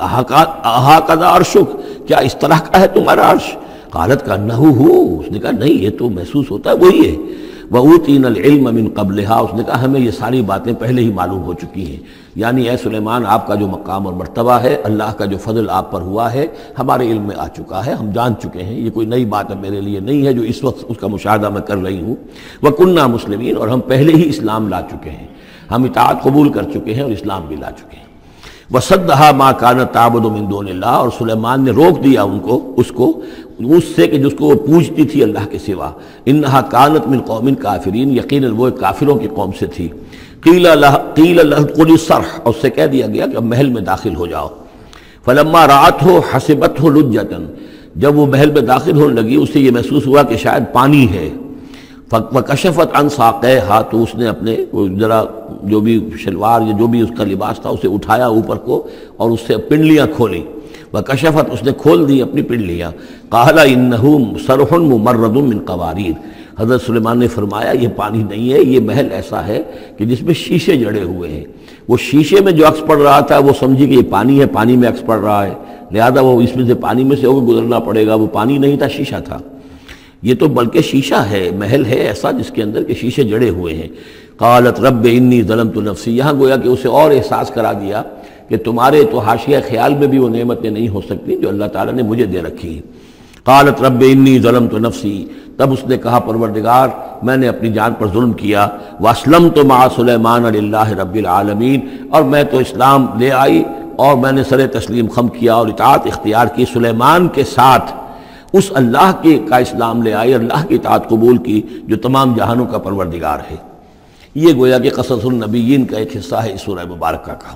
S1: اھاکذا عرشک، کیا اس طرح کا ہے تمہارا عرش؟ قالت کانہ ہو، اس نے کہا نہیں، یہ تو محسوس ہوتا ہے وہی ہے۔ وَأُوتِينَا الْعِلْمَ مِن قَبْلِهَا، اس نے کہا ہمیں یہ ساری باتیں پہلے ہی معلوم ہو چکی ہیں، یعنی اے سلیمان آپ کا جو مقام اور مرتبہ ہے، اللہ کا جو فضل آپ پر ہوا ہے ہمارے علم میں آ چکا ہے، ہم جان چکے ہیں، یہ کوئی نئی بات اب میرے لیے نہیں ہے جو اس وقت اس کا مشاہدہ میں کر رہی ہوں۔ وَكُنَّا مُسْلِمِينَ، اور ہم پہلے ہی اسلام لا چکے ہیں، ہم اطاعت قبول کر چکے ہیں اور اسلام بھی لا چکے ہیں۔ وَصَدَّهَا مَا كَانَتْ تَعْبُدُ مِن دُونِ اللَّهِ، اور سلیمان نے روک دیا ان کو اس کو اس سے کہ جس کو وہ پوجتی تھی اللہ کے سوا۔ إِنَّهَا كَانَتْ مِن قَوْمٍ كَافِرِينَ، یقیناً وہ ایک کافروں کی قوم سے تھی۔ قِيلَ لَهَا قِيلَ لَهَا ادْخُلِي الصَّرْحَ، اور اس سے کہہ دیا گیا کہ اب محل میں داخل ہو جاؤ۔ فَلَمَّا رَأَتْهُ حَسِبَتْهُ لُجَّةً، جب وہ محل میں داخل ہونے لگی اسے یہ محسوس ہوا کہ شاید پانی ہے۔ وَكَشَفَتْ عَنْ سَاقَيْهَا، تو اس نے اپنے ذرا جو بھی شلوار یا جو بھی اس کا لباس تھا اسے اٹھایا اوپر کو اور اس سے پنڈلیاں کھولیں۔ وَكَشَفَتْ، اس نے کھول دی اپنی پنڈلیاں۔ قَالَ إِنَّهُ صَرْحٌ مُمَرَّدٌ مِّن قَوَارِيرَ، حضرت سلیمان نے فرمایا یہ پانی نہیں ہے، یہ محل ایسا ہے کہ جس میں شیشے جڑے ہوئے ہیں۔ وہ شیشے میں جو عکس پڑ رہا تھا وہ سمجھی کہ یہ پانی ہے، پانی میں عکس پڑ رہا ہے، لہذا وہ اس میں سے پانی میں سے ہو کے گزرنا پڑے گا، وہ پانی نہیں تھا شیشہ تھا۔ یہ تو بلکہ شیشہ ہے، محل ہے ایسا جس کے اندر کے شیشے جڑے ہوئے ہیں۔ قالت رب انی ظلمت نفسی، یہاں گویا کہ اسے اور احساس کرا دیا کہ تمہارے تو حاشیہ خیال میں بھی وہ نعمتیں نہیں ہو سکتی جو اللہ تعالیٰ نے مجھے دے رکھی ہیں۔ قالت رب انی ظلمت نفسی، تب اس نے کہا پروردگار میں نے اپنی جان پر ظلم کیا۔ واسلمت مع سلیمان للہ رب العالمین، اور میں تو اسلام لے آئی اور میں نے سر تسلیم خم کیا اور اطاعت اختیار کی سلیمان کے ساتھ، اس اللہ کے کا اسلام لے آئی، اللہ کی اطاعت قبول کی جو تمام جہانوں کا پروردگار ہے۔ یہ گویا کہ قصص النبیین کا ایک حصہ ہے اس سورہ مبارکہ کا۔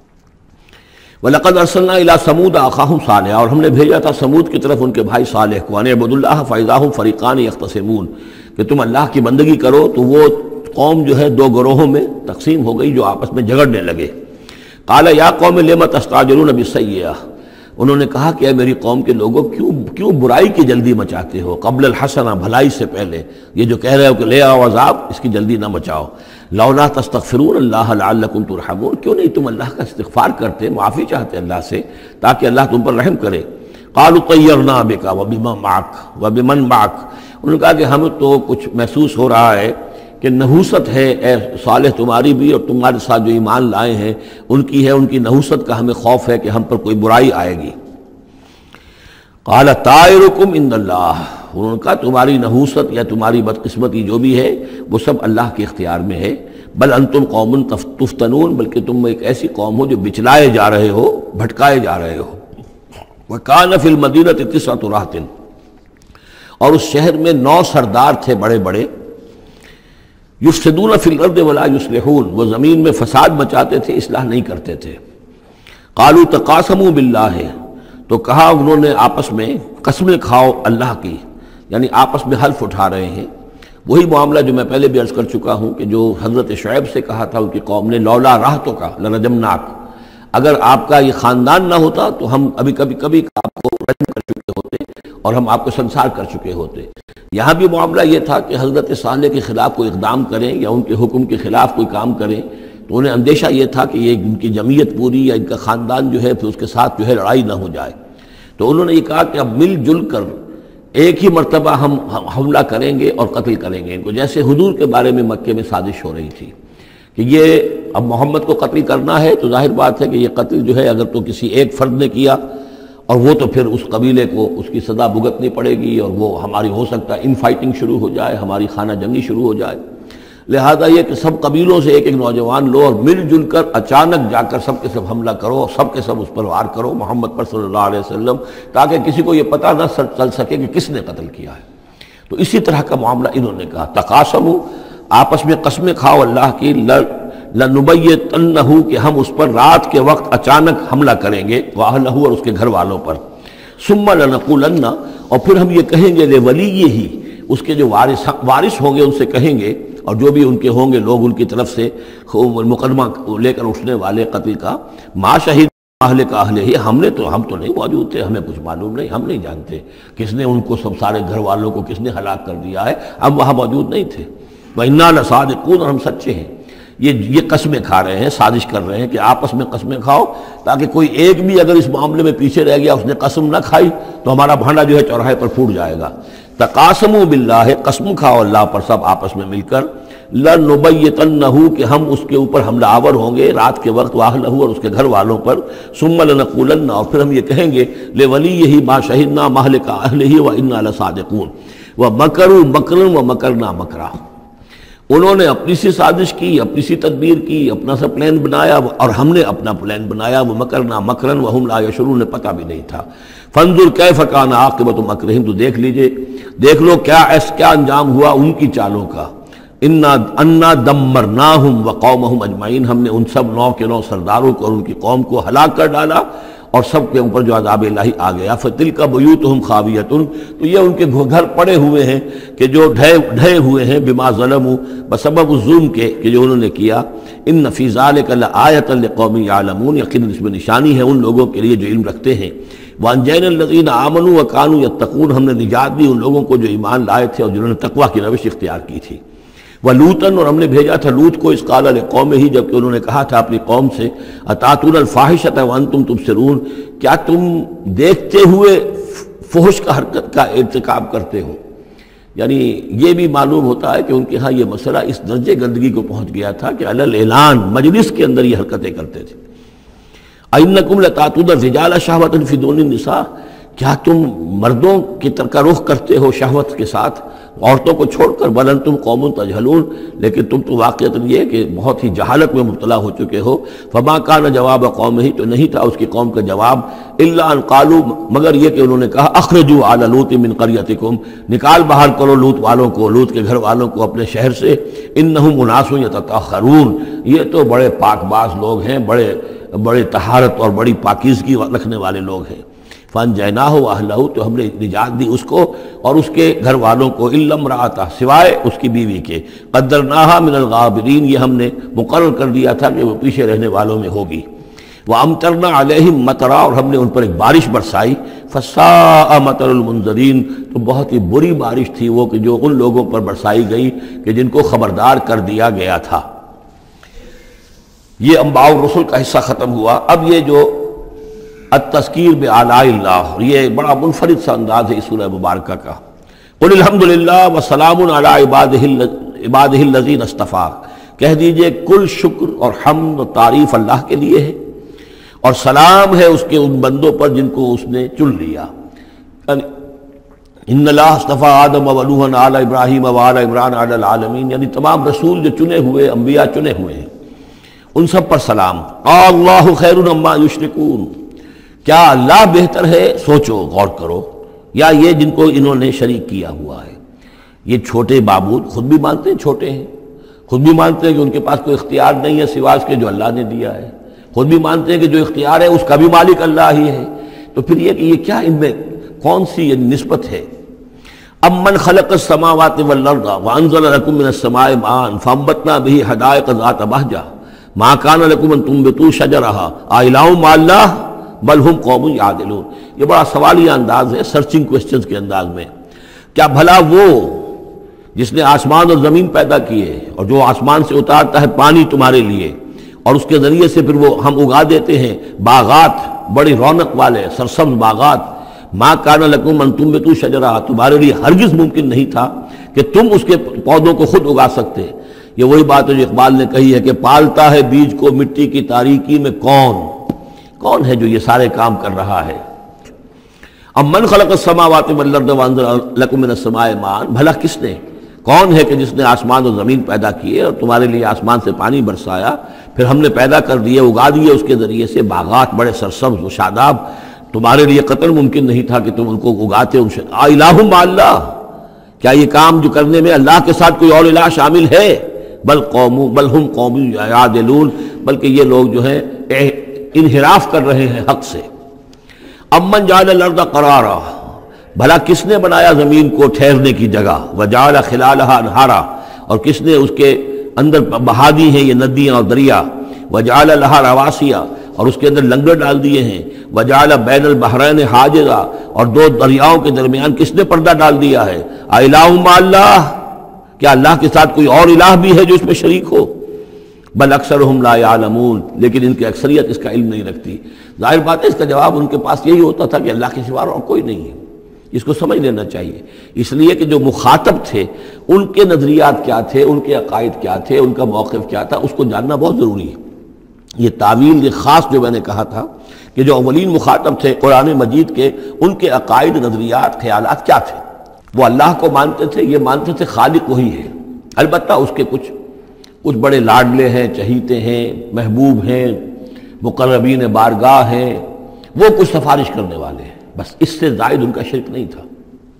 S1: وَلَقَدْ أَرْسَلْنَا إِلَىٰ ثَمُودَ أَخَاهُمْ صَالِحًا، اور ہم نے بھیجا تھا سمود کی طرف ان کے بھائی صالح کو، أَنِ اعْبُدُوا اللَّهَ فَإِذَا هُمْ فَرِيقَانِ يَخْتَصِمُونَ، کہ تم اللہ کی بندگی کرو تو وہ قوم جو ہے دو گروہوں میں تقسیم ہو گئی جو آپس میں جھگڑنے لگے۔ قَالَ يَا قَوْمِ لِمَ تَسْتَعْجِلُونَ بِالسَّيِّئَةِ، انہوں نے کہا کہ اے میری قوم کے لوگوں کیوں کیوں برائی کی جلدی مچاتے ہو، قبل الحسنہ، بھلائی سے پہلے، یہ جو کہہ رہے ہو کہ لے آؤ عذاب، اس کی جلدی نہ مچاؤ۔ لولا تستغفرون اللہ لعلکم ترحمون، کیوں نہیں تم اللہ کا استغفار کرتے، معافی چاہتے اللہ سے تاکہ اللہ تم پر رحم کرے۔ قالوا طیرنا بک وبمن معک وبمن معک، انہوں نے کہا کہ ہمیں تو کچھ محسوس ہو رہا ہے کہ نحوست ہے اے صالح تمہاری بھی، اور تمہارے ساتھ جو ایمان لائے ہیں ان کی ہے، ان کی نحوست کا ہمیں خوف ہے کہ ہم پر کوئی برائی آئے گی۔ قال طائرکم عند اللہ، انہوں نے کہا تمہاری نحوست یا تمہاری بدقسمتی جو بھی ہے وہ سب اللہ کے اختیار میں ہے۔ بل انتم قوم تفتنون، بلکہ تم ایک ایسی قوم ہو جو بچلائے جا رہے ہو، بھٹکائے جا رہے ہو۔ وکان فی المدینہ تسعۃ رہط، اور اس شہر میں نو سردار تھے بڑے بڑے، یفسدون فی الارض ولا یصلحون، وہ زمین میں فساد مچاتے تھے، اصلاح نہیں کرتے تھے۔ قالوا تقاسموا باللہ، تو کہا انہوں نے آپس میں قسمیں کھاؤ اللہ کی، یعنی آپس میں حلف اٹھا رہے ہیں۔ وہی معاملہ جو میں پہلے بھی عرض کر چکا ہوں کہ جو حضرت شعیب سے کہا تھا ان کی قوم نے، لولا رہتوں کا لرجمناک، اگر آپ کا یہ خاندان نہ ہوتا تو ہم ابھی کبھی کبھی آپ کو رجم کر چکے ہوتے اور ہم آپ کو سنسار کر چکے ہوتے۔ یہاں بھی معاملہ یہ تھا کہ حضرت صالح کے خلاف کوئی اقدام کریں یا ان کے حکم کے خلاف کوئی کام کریں تو انہیں اندیشہ یہ تھا کہ یہ ان کی جمعیت پوری یا ان کا خاندان جو ہے پھر اس کے ساتھ جو ہے لڑائی نہ ہو جائے۔ تو انہوں نے یہ کہا کہ اب مل جل کر ایک ہی مرتبہ ہم حملہ کریں گے اور قتل کریں گے ان کو، جیسے حضور کے بارے میں مکے میں سازش ہو رہی تھی کہ یہ اب محمد کو قتل کرنا ہے، تو ظاہر بات ہے کہ یہ قتل جو ہے اگر تو کسی ایک فرد نے کیا اور وہ تو پھر اس قبیلے کو اس کی سزا بھگتنی پڑے گی، اور وہ ہماری ہو سکتا ہے ان فائٹنگ شروع ہو جائے، ہماری خانہ جنگی شروع ہو جائے۔ لہذا یہ کہ سب قبیلوں سے ایک ایک نوجوان لو اور مل جل کر اچانک جا کر سب کے سب حملہ کرو، سب کے سب اس پر وار کرو محمد پر صلی اللہ علیہ وسلم، تاکہ کسی کو یہ پتہ نہ چل سکے کہ کس نے قتل کیا ہے۔ تو اسی طرح کا معاملہ انہوں نے کہا، تقاسموا، آپس میں قسمیں کھاؤ اللہ کی، لنبیتنہ، کہ ہم اس پر رات کے وقت اچانک حملہ کریں گے، واہلہ، اور اس کے گھر والوں پر، ثم لنقولن، اور پھر ہم یہ کہیں گے لولیہ ہی، اس کے جو وارث وارث ہوں گے ان سے کہیں گے، اور جو بھی ان کے ہوں گے لوگ ان کی طرف سے مقدمہ لے کر اٹھنے والے قتل کا، ما شہید اہل کا اہل ہی، ہم نے تو ہم تو نہیں موجود تھے، ہمیں کچھ معلوم نہیں، ہم نہیں جانتے کس نے ان کو سب سارے گھر والوں کو کس نے ہلاک کر دیا ہے، ہم وہاں موجود نہیں تھے۔ وَإِنَّا لَصَادِقُونَ، اور ہم سچے ہیں۔ یہ یہ قسمیں کھا رہے ہیں، سازش کر رہے ہیں کہ آپس میں قسمیں کھاؤ تاکہ کوئی ایک بھی اگر اس معاملے میں پیچھے رہ گیا، اس نے قسم نہ کھائی تو ہمارا بھانڈا جو ہے چوراہے پر پھوٹ جائے گا۔ تقاسموا باللہ، قسم کھاؤ اللہ پر سب آپس میں مل کر، لَنُبَيِّتَنَّهُ کہ ہم اس کے اوپر حملہ آور ہوں گے رات کے وقت، وَأَهْلَهُ اور اس کے گھر والوں پر، ثُمَّ لَنَقُولَنَّ اور پھر ہم یہ کہیں گے لِوَلِيِّهِ مَا شَهِدْنَا مَهْلِكَ أَهْلِهِ وَإِنَّا لَصَادِقُونَ وَمَكَرُوا مَكْرًا وَمَكَرْنَا مَكْرًا، انہوں نے اپنی سی سازش کی، اپنی سی تدبیر کی، اپنا سا پلان بنایا اور ہم نے اپنا پلان بنایا، وہ مکرنا مکرن وہم لا یشعرون، پتہ بھی نہیں تھا۔ فانظر کیف کان عاقبۃ مکرہم، تو دیکھ لیجئے، دیکھ لو کیا ایس کیا انجام ہوا ان کی چالوں کا۔ انا انا دمرناہم وقومہم اجمعین، ہم نے ان سب نو کے نو سرداروں کو اور ان کی قوم کو ہلاک کر ڈالا اور سب کے اوپر جو عذاب الہی آ گیا۔ فتلک بیوتہم خاویۃ، تو یہ ان کے گھر پڑے ہوئے ہیں کہ جو ڈھے ڈھے ہوئے ہیں، بما ظلموا، بسبب الظلم کے کہ جو انہوں نے کیا۔ ان فی ذلک لآیۃ لقوم یعلمون، یقیناً اس میں نشانی ہے ان لوگوں کے لیے جو علم رکھتے ہیں۔ وانجینا الذین آمنوا وکانوا یتقون، ہم نے نجات دی ان لوگوں کو جو ایمان لائے تھے اور جنہوں نے تقویٰ کی روش اختیار کی تھی۔ وَلُوطًا، اور ہم نے بھیجا تھا لوط کو، اس قال لقومہ، جبکہ انہوں نے کہا تھا اپنی قوم سے، اتاتون الفاحشۃ وانتم تبصرون، کیا تم دیکھتے ہوئے فحش کا حرکت کا ارتکاب کرتے ہو؟ یعنی یہ بھی معلوم ہوتا ہے کہ ان کے ہاں یہ مسئلہ اس درجے گندگی کو پہنچ گیا تھا کہ علی الاعلان مجلس کے اندر یہ حرکتیں کرتے تھے۔ اَإِنَّكُمْ لَتَأْتُونَ الرِّجَالَ شَهْوَةً فِي دُونِ النِّسَاءِ، کیا تم مردوں کی طرف کا رخ کرتے ہو شہوت کے ساتھ عورتوں کو چھوڑ کر؟ بل انتم قوم تجہلون، لیکن تم تو واقعتاً یہ کہ بہت ہی جہالت میں مبتلا ہو چکے ہو۔ فما کان جواب قومہ، تو نہیں تھا اس کی قوم کا جواب، الا ان قالوا، مگر یہ کہ انہوں نے کہا، اخرجوا آل لوط من قریتکم، نکال باہر کرو لوط والوں کو، لوط کے گھر والوں کو اپنے شہر سے، انہم اناس یتطہرون، یہ تو بڑے پاک باز لوگ ہیں، بڑے بڑے طہارت اور بڑی پاکیزگی رکھنے والے لوگ ہیں۔ فانجیناہ واہلہ، تو ہم نے نجات دی اس کو اور اس کے گھر والوں کو، الا امرأتہ، سوائے اس کی بیوی کے، قدرناہا من الغابرین، یہ ہم نے مقرر کر دیا تھا کہ وہ پیچھے رہنے والوں میں ہوگی۔ وامطرنا علیہم مطرا، اور ہم نے ان پر ایک بارش برسائی، فساء مطر المنذرین، تو بہت ہی بری بارش تھی وہ کہ جو ان لوگوں پر برسائی گئی کہ جن کو خبردار کر دیا گیا تھا۔ یہ انباء الرسل کا حصہ ختم ہوا۔ اب یہ جو التذکیر بآلاء اللہ، یہ بڑا منفرد سا انداز ہے اس سورہ مبارکہ کا۔ قل الحمد للہ وسلام علی عبادہ عبادہ الذین اصطفیٰ، کہہ دیجئے کل شکر اور حمد و تعریف اللہ کے لیے ہے اور سلام ہے اس کے ان بندوں پر جن کو اس نے چن لیا۔ ان اللہ اصطفیٰ آدم و نوحا علی ابراہیم و علی عمران علی العالمین، یعنی تمام رسول جو چنے ہوئے، انبیاء چنے ہوئے ہیں، ان سب پر سلام۔ اللہ خیر مما یشرکون، کیا اللہ بہتر ہے، سوچو غور کرو، یا یہ جن کو انہوں نے شریک کیا ہوا ہے۔ یہ چھوٹے معبود خود بھی مانتے ہیں چھوٹے ہیں، خود بھی مانتے ہیں کہ ان کے پاس کوئی اختیار نہیں ہے سوائے اس کے جو اللہ نے دیا ہے، خود بھی مانتے ہیں کہ جو اختیار ہے اس کا بھی مالک اللہ ہی ہے، تو پھر یہ کہ یہ کیا ان میں کون سی یہ نسبت ہے؟ امن خلق السماوات والارض وانزل لكم من السماء ماء فانبتنا به حدائق ذات بہجہ ما كان لكم ان تنبتوا شجرها الہ مع اللہ بل ہم قوم یعدلون۔ یہ بڑا سوالیہ انداز ہے، سرچنگ کوسچنز کے انداز میں۔ کیا بھلا وہ جس نے آسمان اور زمین پیدا کیے اور جو آسمان سے اتارتا ہے پانی تمہارے لیے اور اس کے ذریعے سے پھر وہ ہم اگا دیتے ہیں باغات، بڑی رونق والے سرسبز باغات، ما کان لکم ان تنبتوا شجرہ، تمہارے لیے ہرگز ممکن نہیں تھا کہ تم اس کے پودوں کو خود اگا سکتے۔ یہ وہی بات ہے جو اقبال نے کہی ہے کہ پالتا ہے بیج کو مٹی کی تاریکی میں کون کون ہے جو یہ سارے کام کر رہا ہے؟ امن خلق السماوات والارض وانزل لكم من السماء ماء، بھلا کس نے، کون ہے کہ جس نے آسمان اور زمین پیدا کیے اور تمہارے لیے آسمان سے پانی برسایا، پھر ہم نے پیدا کر دیے، اگا دیے اس کے ذریعے سے باغات بڑے سرسبز و شاداب، تمہارے لیے قطر ممکن نہیں تھا کہ تم ان کو اگاتے۔ ان سے الہ مع اللہ، کیا یہ کام جو کرنے میں اللہ کے ساتھ کوئی اور الہ شامل ہے؟ بل قوم بل ہم قوم یعدلون، بلکہ یہ لوگ جو ہیں انحراف کر رہے ہیں حق سے۔ امن جعل الارض قرارا، بھلا کس نے بنایا زمین کو ٹھہرنے کی جگہ، وجعل خلالها انہارا، اور کس نے اس کے اندر بہا دی ہیں یہ ندیاں اور دریا، وجعل لها رواسیا، اور اس کے اندر لنگر ڈال دیے ہیں، وجعل بین البحرین حاجزا، اور دو دریاؤں کے درمیان کس نے پردہ ڈال دیا ہے؟ الہ مع اللہ، کیا اللہ کے ساتھ کوئی اور الہ بھی ہے جو اس میں شریک ہو؟ بل اکثرہم لا یعلمون، لیکن ان کی اکثریت اس کا علم نہیں رکھتی۔ ظاہر بات ہے اس کا جواب ان کے پاس یہی ہوتا تھا کہ اللہ کے سوا اور کوئی نہیں ہے، اس کو سمجھ لینا چاہیے، اس لیے کہ جو مخاطب تھے ان کے نظریات کیا تھے، ان کے عقائد کیا تھے، ان کا موقف کیا تھا، اس کو جاننا بہت ضروری ہے۔ یہ تعویل یہ خاص جو میں نے کہا تھا کہ جو اولین مخاطب تھے قرآن مجید کے، ان کے عقائد، نظریات، خیالات کیا تھے؟ وہ اللہ کو مانتے تھے، یہ مانتے تھے خالق وہی ہے، البتہ اس کے کچھ کچھ بڑے لاڈلے ہیں، چہیتے ہیں، محبوب ہیں، مقربین بارگاہ ہیں، وہ کچھ سفارش کرنے والے ہیں، بس اس سے زائد ان کا شرک نہیں تھا۔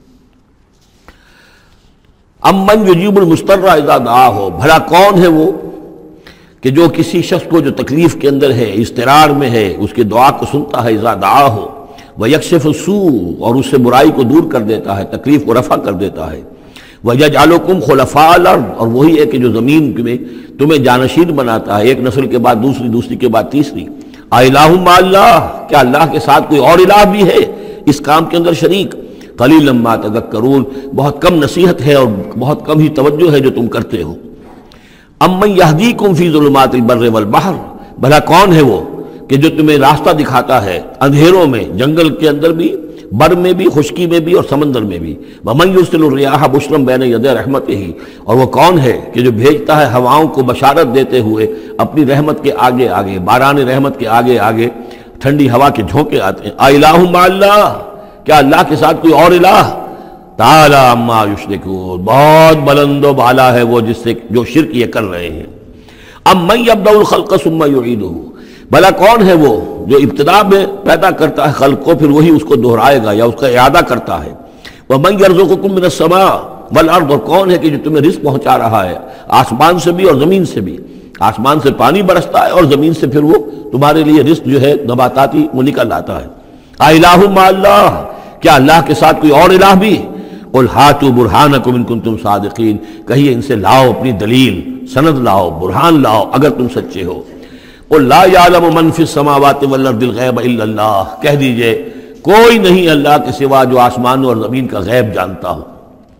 S1: امن یجیب المضطر اذا دعاہ، بھلا کون ہے وہ کہ جو کسی شخص کو جو تکلیف کے اندر ہے، اضطرار میں ہے، اس کی دعا کو سنتا ہے، اذا دعاہ ویکشف السوء، اور اس سے برائی کو دور کر دیتا ہے، تکلیف کو رفع کر دیتا ہے، وَيَجْعَلُكُمْ خُلَفَاءَ الْأَرْضِ، اور وہی ہے کہ جو زمین میں تمہیں جانشین بناتا ہے، ایک نسل کے بعد دوسری، دوسری کے بعد تیسری۔ اَإِلَٰهٌ مَّعَ اللَّهِ، کیا اللہ کے ساتھ کوئی اور الہ بھی ہے اس کام کے اندر شریک؟ قَلِيلًا مَّا تَذَكَّرُونَ، بہت کم نصیحت ہے اور بہت کم ہی توجہ ہے جو تم کرتے ہو۔ اَمَّن يَهْدِيكُمْ فِي ظُلُمَاتِ الْبَرِّ وَالْبَحْرِ، بھلا کون ہے وہ کہ جو تمہیں راستہ دکھاتا ہے اندھیروں میں، جنگل کے اندر بھی، بر میں بھی، خشکی میں بھی اور سمندر میں بھی۔ وَمَن يُرْسِلُ الرِّيَاحَ بُشْرًا بَيْنَ يَدَيْ رَحْمَتِهِ، اور وہ کون ہے کہ جو بھیجتا ہے ہواؤں کو بشارت دیتے ہوئے اپنی رحمت کے آگے آگے، باران رحمت کے آگے آگے ٹھنڈی ہوا کے جھونکے آتے ہیں۔ اَإِلَٰهٌ مَّعَ اللَّهِ، کیا اللہ کے ساتھ کوئی اور الہ؟ تعالیٰ عما یشرکون، بہت بلند و بالا ہے وہ جس سے جو شرک یہ کر رہے ہیں۔ امن یبدأ الخلق ثم یعیدہ، بھلا کون ہے وہ جو ابتدا میں پیدا کرتا ہے خلق کو، پھر وہی اس کو دہرائے گا یا اس کا اعادہ کرتا ہے۔ وَمَن يَرْزُقُكُم مِّنَ السَّمَاءِ وَالْأَرْضِ، اور کون ہے کہ جو تمہیں رزق پہنچا رہا ہے آسمان سے بھی اور زمین سے بھی، آسمان سے پانی برستا ہے اور زمین سے پھر وہ تمہارے لیے رزق جو ہے نباتاتی وہ نکل آتا ہے۔ اَإِلَٰهٌ مَّعَ اللَّهِ، کیا اللہ کے ساتھ کوئی اور الہ بھی؟ قُلْ هَاتُوا بُرْهَانَكُمْ إِن كُنتُمْ صَادِقِينَ، کہیے ان سے لاؤ اپنی دلیل، سند لاؤ، برہان لاؤ اگر تم سچے ہو۔ قُلْ لَا يَعْلَمُ مَن فِي السَّمَاوَاتِ وَالْأَرْضِ الْغَيْبَ إِلَّا اللَّهُ، کہہ دیجئے کوئی نہیں اللہ کے سوا جو آسمان اور زمین کا غیب جانتا ہو۔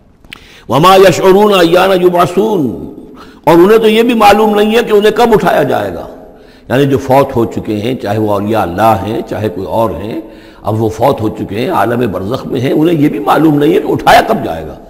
S1: وَمَا يَشْعُرُونَ أَيَّانَ يُبْعَثُونَ، اور انہیں تو یہ بھی معلوم نہیں ہے کہ انہیں کب اٹھایا جائے گا، یعنی جو فوت ہو چکے ہیں، چاہے وہ اولیاء اللہ ہیں چاہے کوئی اور ہیں، اب وہ فوت ہو چکے ہیں، عالم برزخ میں ہیں، انہیں یہ بھی معلوم نہیں ہے کہ اٹھایا کب جائے گا۔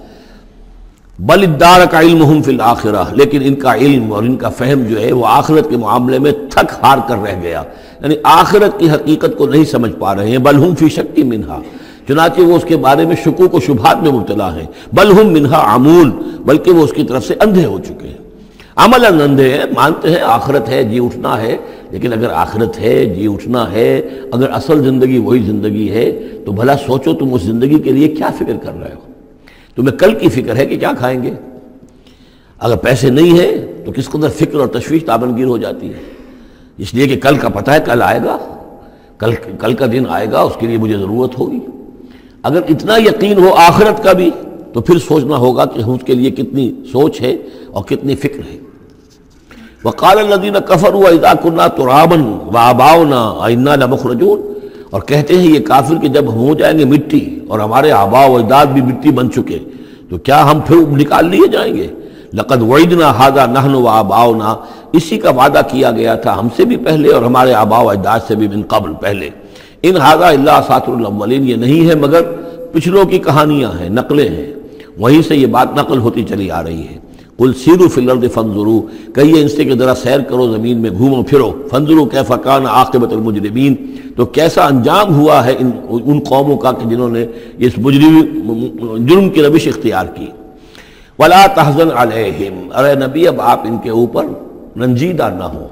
S1: بل ادارک علمہم فی الآخرہ، لیکن ان کا علم اور ان کا فہم جو ہے وہ آخرت کے معاملے میں تھک ہار کر رہ گیا، یعنی آخرت کی حقیقت کو نہیں سمجھ پا رہے ہیں۔ بل ہم فی شک منہا، چنانچہ وہ اس کے بارے میں شکوک و شبہات میں مبتلا ہیں۔ بل ہم منہا عمون، بلکہ وہ اس کی طرف سے اندھے ہو چکے ہیں، عملاً اندھے ہیں، مانتے ہیں آخرت ہے، جی اٹھنا ہے، لیکن اگر آخرت ہے، جی اٹھنا ہے، اگر اصل زندگی وہی زندگی ہے تو بھلا سوچو تم اس زندگی کے لیے کیا فکر کر رہے ہو؟ تمہیں کل کی فکر ہے کہ کیا کھائیں گے؟ اگر پیسے نہیں ہیں تو کس قدر فکر اور تشویش تابنگیر ہو جاتی ہے، اس لیے کہ کل کا پتہ ہے کل آئے گا، کل کل کا دن آئے گا، اس کے لیے مجھے ضرورت ہوگی۔ اگر اتنا یقین ہو آخرت کا بھی تو پھر سوچنا ہوگا کہ اس کے لیے کتنی سوچ ہے اور کتنی فکر ہے۔ وقال الذين كفروا اذا كنا ترابا وآباؤنا أئنا لمخرجون، اور کہتے ہیں یہ کافر کہ جب ہم ہو جائیں گے مٹی اور ہمارے آباء و اجداد بھی مٹی بن چکے تو کیا ہم پھر نکال لیے جائیں گے؟ لقد وعدنا هذا نحن وآباؤنا، اسی کا وعدہ کیا گیا تھا ہم سے بھی پہلے اور ہمارے آباء و اجداد سے بھی من قبل پہلے۔ ان هذا الا اساطیر الاولین، یہ نہیں ہے مگر پچھلوں کی کہانیاں ہیں، نقلیں ہیں، وہیں سے یہ بات نقل ہوتی چلی آ رہی ہے۔ قل سیروا فی الارض فانظروا، کہیے ان سے کہ ذرا سیر کرو زمین میں، گھومو پھرو، فانظروا کیف کان عاقبۃ المجرمین، تو کیسا انجام ہوا ہے ان ان قوموں کا کہ جنہوں نے اس مجرم جرم کی روش اختیار کی۔ ولا تحزن علیہم، ارے نبی اب آپ ان کے اوپر رنجیدہ نہ ہو،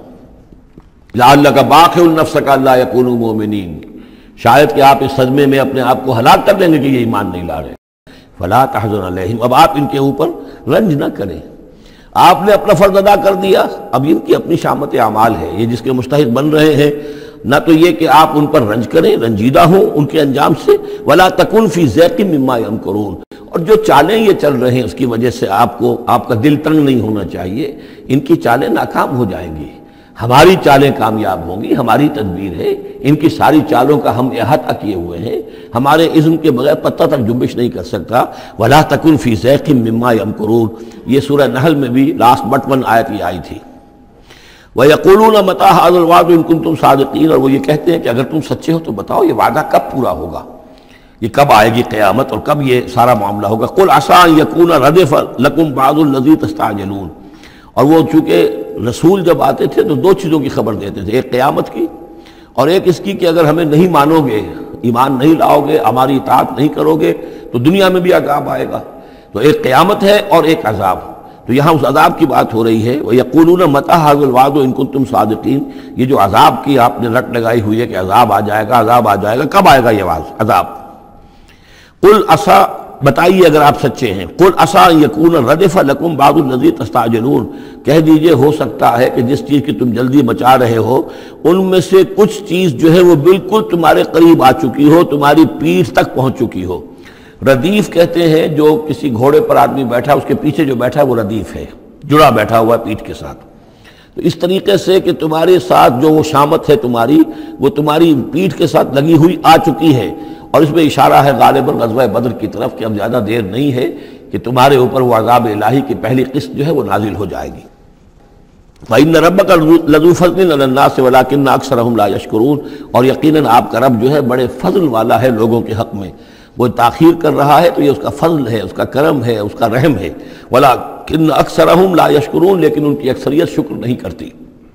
S1: لعلک باخع نفسک الا یکونوا مؤمنین، شاید کہ آپ اس صدمے میں اپنے آپ کو ہلاک کر دیں گے کہ یہ ایمان نہیں لا رہے۔ فلا تحزن علیہم، اب آپ ان کے اوپر رنج نہ کریں، آپ نے اپنا فرض ادا کر دیا، اب ان کی اپنی شامت اعمال ہے، یہ جس کے مستحق بن رہے ہیں، نہ تو یہ کہ آپ ان پر رنج کریں، رنجیدہ ہوں ان کے انجام سے۔ ولا تکن فی ضیق مما یمکرون، اور جو چالیں یہ چل رہے ہیں اس کی وجہ سے آپ کو آپ کا دل تنگ نہیں ہونا چاہیے، ان کی چالیں ناکام ہو جائیں گی، ہماری چالیں کامیاب ہوں گی، ہماری تدبیر ہے، ان کی ساری چالوں کا ہم احاطہ کیے ہوئے ہیں، ہمارے اذن کے بغیر پتہ تک جنبش نہیں کر سکتا۔ ولا تکن فی ضیق مما یمکرون، یہ سورہ نحل میں بھی لاسٹ بٹ ون آیت یہ آئی تھی۔ وَيَقُولُونَ مَتَىٰ هَٰذَا الْوَعْدُ إِن كُنتُمْ صَادِقِينَ، اور وہ یہ کہتے ہیں کہ اگر تم سچے ہو تو بتاؤ یہ وعدہ کب پورا ہوگا، یہ کب آئے گی قیامت اور کب یہ سارا معاملہ ہوگا۔ قُلْ عَسَىٰ أَن يَكُونَ رَدِفَ لَكُمْ بَعْضُ الَّذِي تَسْتَعْجِلُونَ، اور وہ چونکہ رسول جب آتے تھے تو دو چیزوں کی خبر دیتے تھے، ایک قیامت کی اور ایک اس کی کہ اگر ہمیں نہیں مانو گے، ایمان نہیں لاؤ گے، ہماری اطاعت نہیں کرو گے تو دنیا میں بھی عذاب آئے گا۔ تو ایک قیامت ہے اور ایک عذاب، تو یہاں اس عذاب کی بات ہو رہی ہے۔ وَيَقُولُونَ مَتَىٰ هَٰذَا الْوَعْدُ إِن كُنتُمْ صَادِقِينَ، یہ جو عذاب کی آپ نے رٹ لگائی ہوئی ہے کہ عذاب آ جائے گا، عذاب آ جائے گا، کب آئے گا یہ عذاب؟ قُلْ عَسَىٰ، بتائیے اگر آپ سچے ہیں، قُلْ عَسَىٰ أَن يَكُونَ رَدِفَ لَكُمْ بَعْضُ الَّذِي تَسْتَعْجِلُونَ، کہہ دیجئے ہو سکتا ہے کہ جس چیز کی تم جلدی مچا رہے ہو ان میں سے کچھ چیز جو ہے وہ بالکل تمہارے قریب آ چکی ہو، تمہاری پیٹھ تک پہنچ چکی ہو۔ ردیف کہتے ہیں جو کسی گھوڑے پر آدمی بیٹھا اس کے پیچھے جو بیٹھا ہے وہ ردیف ہے، جڑا بیٹھا ہوا ہے پیٹھ کے ساتھ۔ تو اس طریقے سے کہ تمہارے ساتھ جو وہ شامت ہے تمہاری، وہ تمہاری پیٹھ کے ساتھ لگی ہوئی آ چکی ہے، اور اس میں اشارہ ہے غالباً غزوہ بدر کی طرف کہ اب زیادہ دیر نہیں ہے کہ تمہارے اوپر وہ عذاب الہی کی پہلی قسط جو ہے وہ نازل ہو جائے گی۔ وَإِنَّ رَبَّكَ لَذُو فَضْلٍ عَلَى النَّاسِ وَلَٰكِنَّ أَكْثَرَهُمْ لَا يَشْكُرُونَ، اور یقیناً آپ کا رب جو ہے بڑے فضل والا ہے لوگوں کے حق میں، وہ تاخیر کر رہا ہے تو یہ اس کا فضل ہے، اس کا کرم ہے، اس کا رحم ہے۔ وَلَٰكِنَّ أَكْثَرَهُمْ لَا يَشْكُرُونَ، لیکن ان کی اکثریت شکر نہیں کرتی۔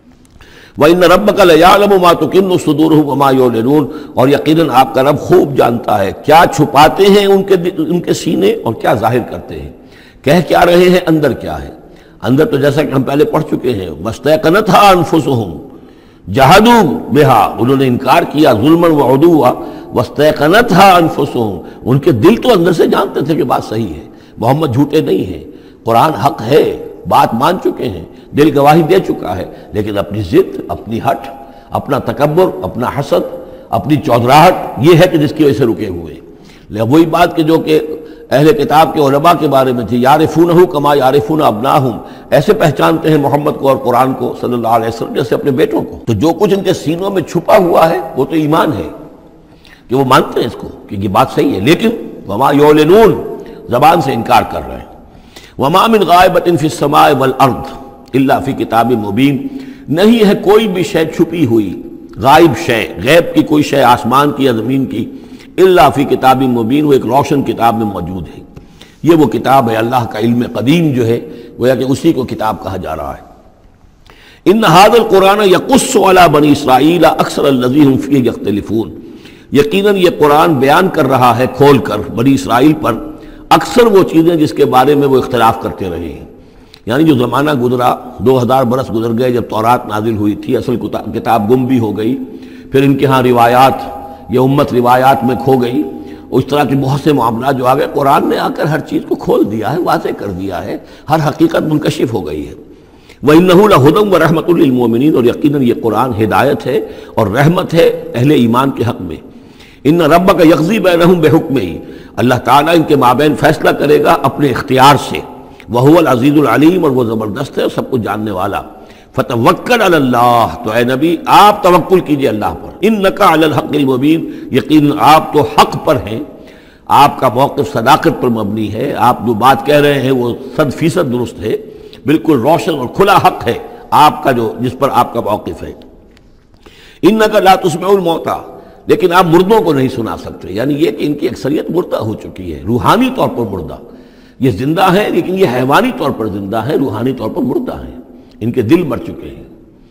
S1: وَإِنَّ رَبَّكَ لَيَعْلَمُ مَا تُكِنُّ صُدُورُهُمْ وَمَا يُعْلِنُونَ، اور یقیناً آپ کا رب خوب جانتا ہے کیا چھپاتے ہیں ان کے ان کے سینے اور کیا ظاہر کرتے ہیں، کہہ کیا رہے ہیں، اندر کیا ہے۔ اندر تو جیسا کہ ہم پہلے پڑھ چکے ہیں، وَاسْتَيْقَنَتْهَا أَنفُسُهُمْ جَحَدُوا بِهَا، انہوں نے انکار کیا ظلمًا وعدوا، وَاسْتَيْقَنَتْهَا أَنفُسُهُمْ، ان کے دل تو اندر سے جانتے تھے کہ بات صحیح ہے، محمد جھوٹے نہیں ہیں، قرآن حق ہے، بات مان چکے ہیں، دل گواہی دے چکا ہے، لیکن اپنی ضد، اپنی ہٹ، اپنا تکبر، اپنا حسد، اپنی چودراہٹ، یہ ہے کہ جس کی وجہ سے رکے ہوئے۔ وہی بات کہ جو کہ اہل کتاب کے علماء کے بارے میں تھی، یعرفونہ کما یعرفون ابناہم، ایسے پہچانتے ہیں محمد کو اور قرآن کو صلی اللہ علیہ وسلم جیسے اپنے بیٹوں کو۔ تو جو کچھ ان کے سینوں میں چھپا ہوا ہے وہ تو ایمان ہے کہ وہ مانتے ہیں اس کو کہ یہ بات صحیح ہے، لیکن وما یعلنون، زبان سے انکار کر رہے ہیں۔ وما من غائبۃ فی السماء والارض الا فی کتاب مبین، نہیں ہے کوئی بھی شے چھپی ہوئی، غائب شے، غیب کی کوئی شے آسمان کی یا زمین کی، الا فی کتاب مبین، وہ ایک روشن کتاب میں موجود ہے۔ یہ وہ کتاب ہے اللہ کا علم قدیم جو ہے، گویا کہ اسی کو کتاب کہا جا رہا ہے۔ ان ھذا القرآن یقص علی بنی اسرائیل اکثر الذی ھم فیہ یختلفون، یقیناً یہ قرآن بیان کر رہا ہے کھول کر بنی اسرائیل پر اکثر وہ چیزیں جس کے بارے میں وہ اختلاف کرتے رہے ہیں۔ یعنی جو زمانہ گزرا، دو ہزار برس گزر گئے جب تورات نازل ہوئی تھی، اصل کتاب گم بھی ہو گئی، پھر ان کے ہاں روایات، یہ امت روایات میں کھو گئی، اس طرح کے بہت سے معاملات جو آ گئے، قرآن نے آ کر ہر چیز کو کھول دیا ہے، واضح کر دیا ہے، ہر حقیقت منکشف ہو گئی ہے۔ وَإِنَّهُ لَهُدًى وَرَحْمَةٌ لِّلْمُؤْمِنِينَ، اور یقیناً یہ قرآن ہدایت ہے اور رحمت ہے اہل ایمان کے حق میں۔ ان ربک یقضی بینہم بحکمہ، اللہ تعالیٰ ان کے مابین فیصلہ کرے گا اپنے اختیار سے، وہو العزیز العلیم، اور وہ زبردست ہے اور سب کچھ جاننے والا۔ فتوکل علی اللہ، تو اے نبی آپ توکل کیجئے اللہ پر، انک علی الحق المبین، یقیناً آپ تو حق پر ہیں، آپ کا موقف صداقت پر مبنی ہے، آپ جو بات کہہ رہے ہیں وہ صد فیصد درست ہے، بالکل روشن اور کھلا حق ہے آپ کا جو جس پر آپ کا موقف ہے۔ انک لا تسمع الموتى، لیکن آپ مردوں کو نہیں سنا سکتے، یعنی یہ کہ ان کی اکثریت مردہ ہو چکی ہے، روحانی طور پر مردہ، یہ زندہ ہے لیکن یہ حیوانی طور پر زندہ ہے، روحانی طور پر مردہ ہیں، ان کے دل مر چکے ہیں۔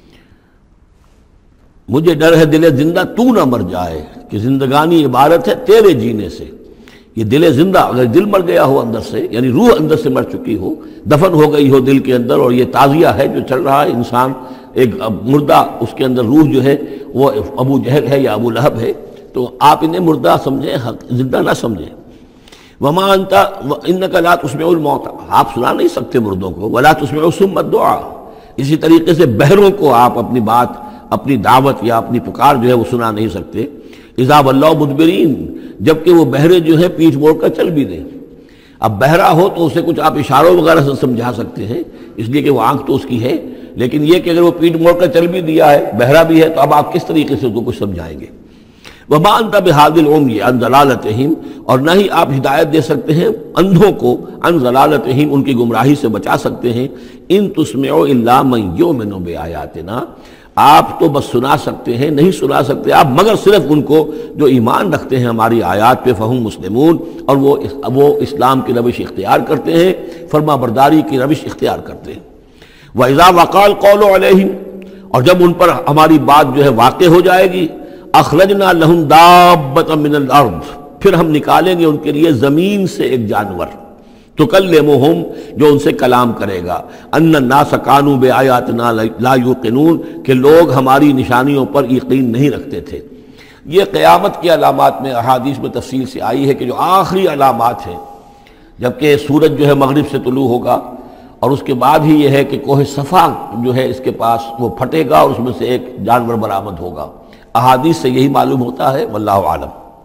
S1: مجھے ڈر ہے دل زندہ تو نہ مر جائے، کہ زندگانی عبارت ہے تیرے جینے سے۔ یہ دل زندہ، اگر دل مر گیا ہو اندر سے، یعنی روح اندر سے مر چکی ہو، دفن ہو گئی ہو دل کے اندر، اور یہ تعزیہ ہے جو چل رہا ہے، انسان ایک مردہ، اس کے اندر روح جو ہے وہ ابو جہل ہے یا ابو لہب ہے، تو آپ انہیں مردہ سمجھیں، زندہ نہ سمجھیں۔ وما انت انک لا تسمع الموتى، آپ سنا نہیں سکتے مردوں کو، ولا تسمع الصم الدعاء، اسی طریقے سے بہروں کو آپ اپنی بات، اپنی دعوت یا اپنی پکار جو ہے وہ سنا نہیں سکتے۔ اذا ولوا مدبرین، جبکہ وہ بہرے جو ہے پیٹھ موڑ کر چل بھی دیں۔ اب بہرا ہو تو اسے کچھ آپ اشاروں وغیرہ سے سمجھا سکتے ہیں، اس لیے کہ وہ آنکھ تو اس کی ہے، لیکن یہ کہ اگر وہ پیٹھ موڑ کر چل بھی دیا ہے، بہرا بھی ہے، تو اب آپ کس طریقے سے اس کو کچھ سمجھائیں گے؟ وما انت بہادی العمی عن ضلالتہم، اور نہ ہی آپ ہدایت دے سکتے ہیں اندھوں کو عن ضلالتہم، ان کی گمراہی سے بچا سکتے ہیں. ان تسمع الا من یؤمن بآیاتنا، آپ تو بس سنا سکتے ہیں، نہیں سنا سکتے آپ مگر صرف ان کو جو ایمان رکھتے ہیں ہماری آیات پہ، فہم مسلمون، اور وہ وہ اسلام کی روش اختیار کرتے ہیں، فرما برداری کی روش اختیار کرتے ہیں. وَإِذَا وَقَعَ الْقَوْلُ عَلَيْهِمْ، اور جب ان پر ہماری بات جو ہے واقع ہو جائے گی، اخرجنا لہم دابۃ من الارض، پھر ہم نکالیں گے ان کے لیے زمین سے ایک جانور، تکلمہم، جو ان سے کلام کرے گا، ان الناس کانوا بآیاتنا لا یوقنون، کہ لوگ ہماری نشانیوں پر یقین نہیں رکھتے تھے. یہ قیامت کی علامات میں احادیث میں تفصیل سے آئی ہے کہ جو آخری علامات ہیں، جبکہ سورج جو ہے مغرب سے طلوع ہوگا، اور اس کے بعد ہی یہ ہے کہ کوہ صفا جو ہے اس کے پاس وہ پھٹے گا اور اس میں سے ایک جانور برآمد ہوگا. احادیث سے یہی معلوم ہوتا ہے، واللہ عالم.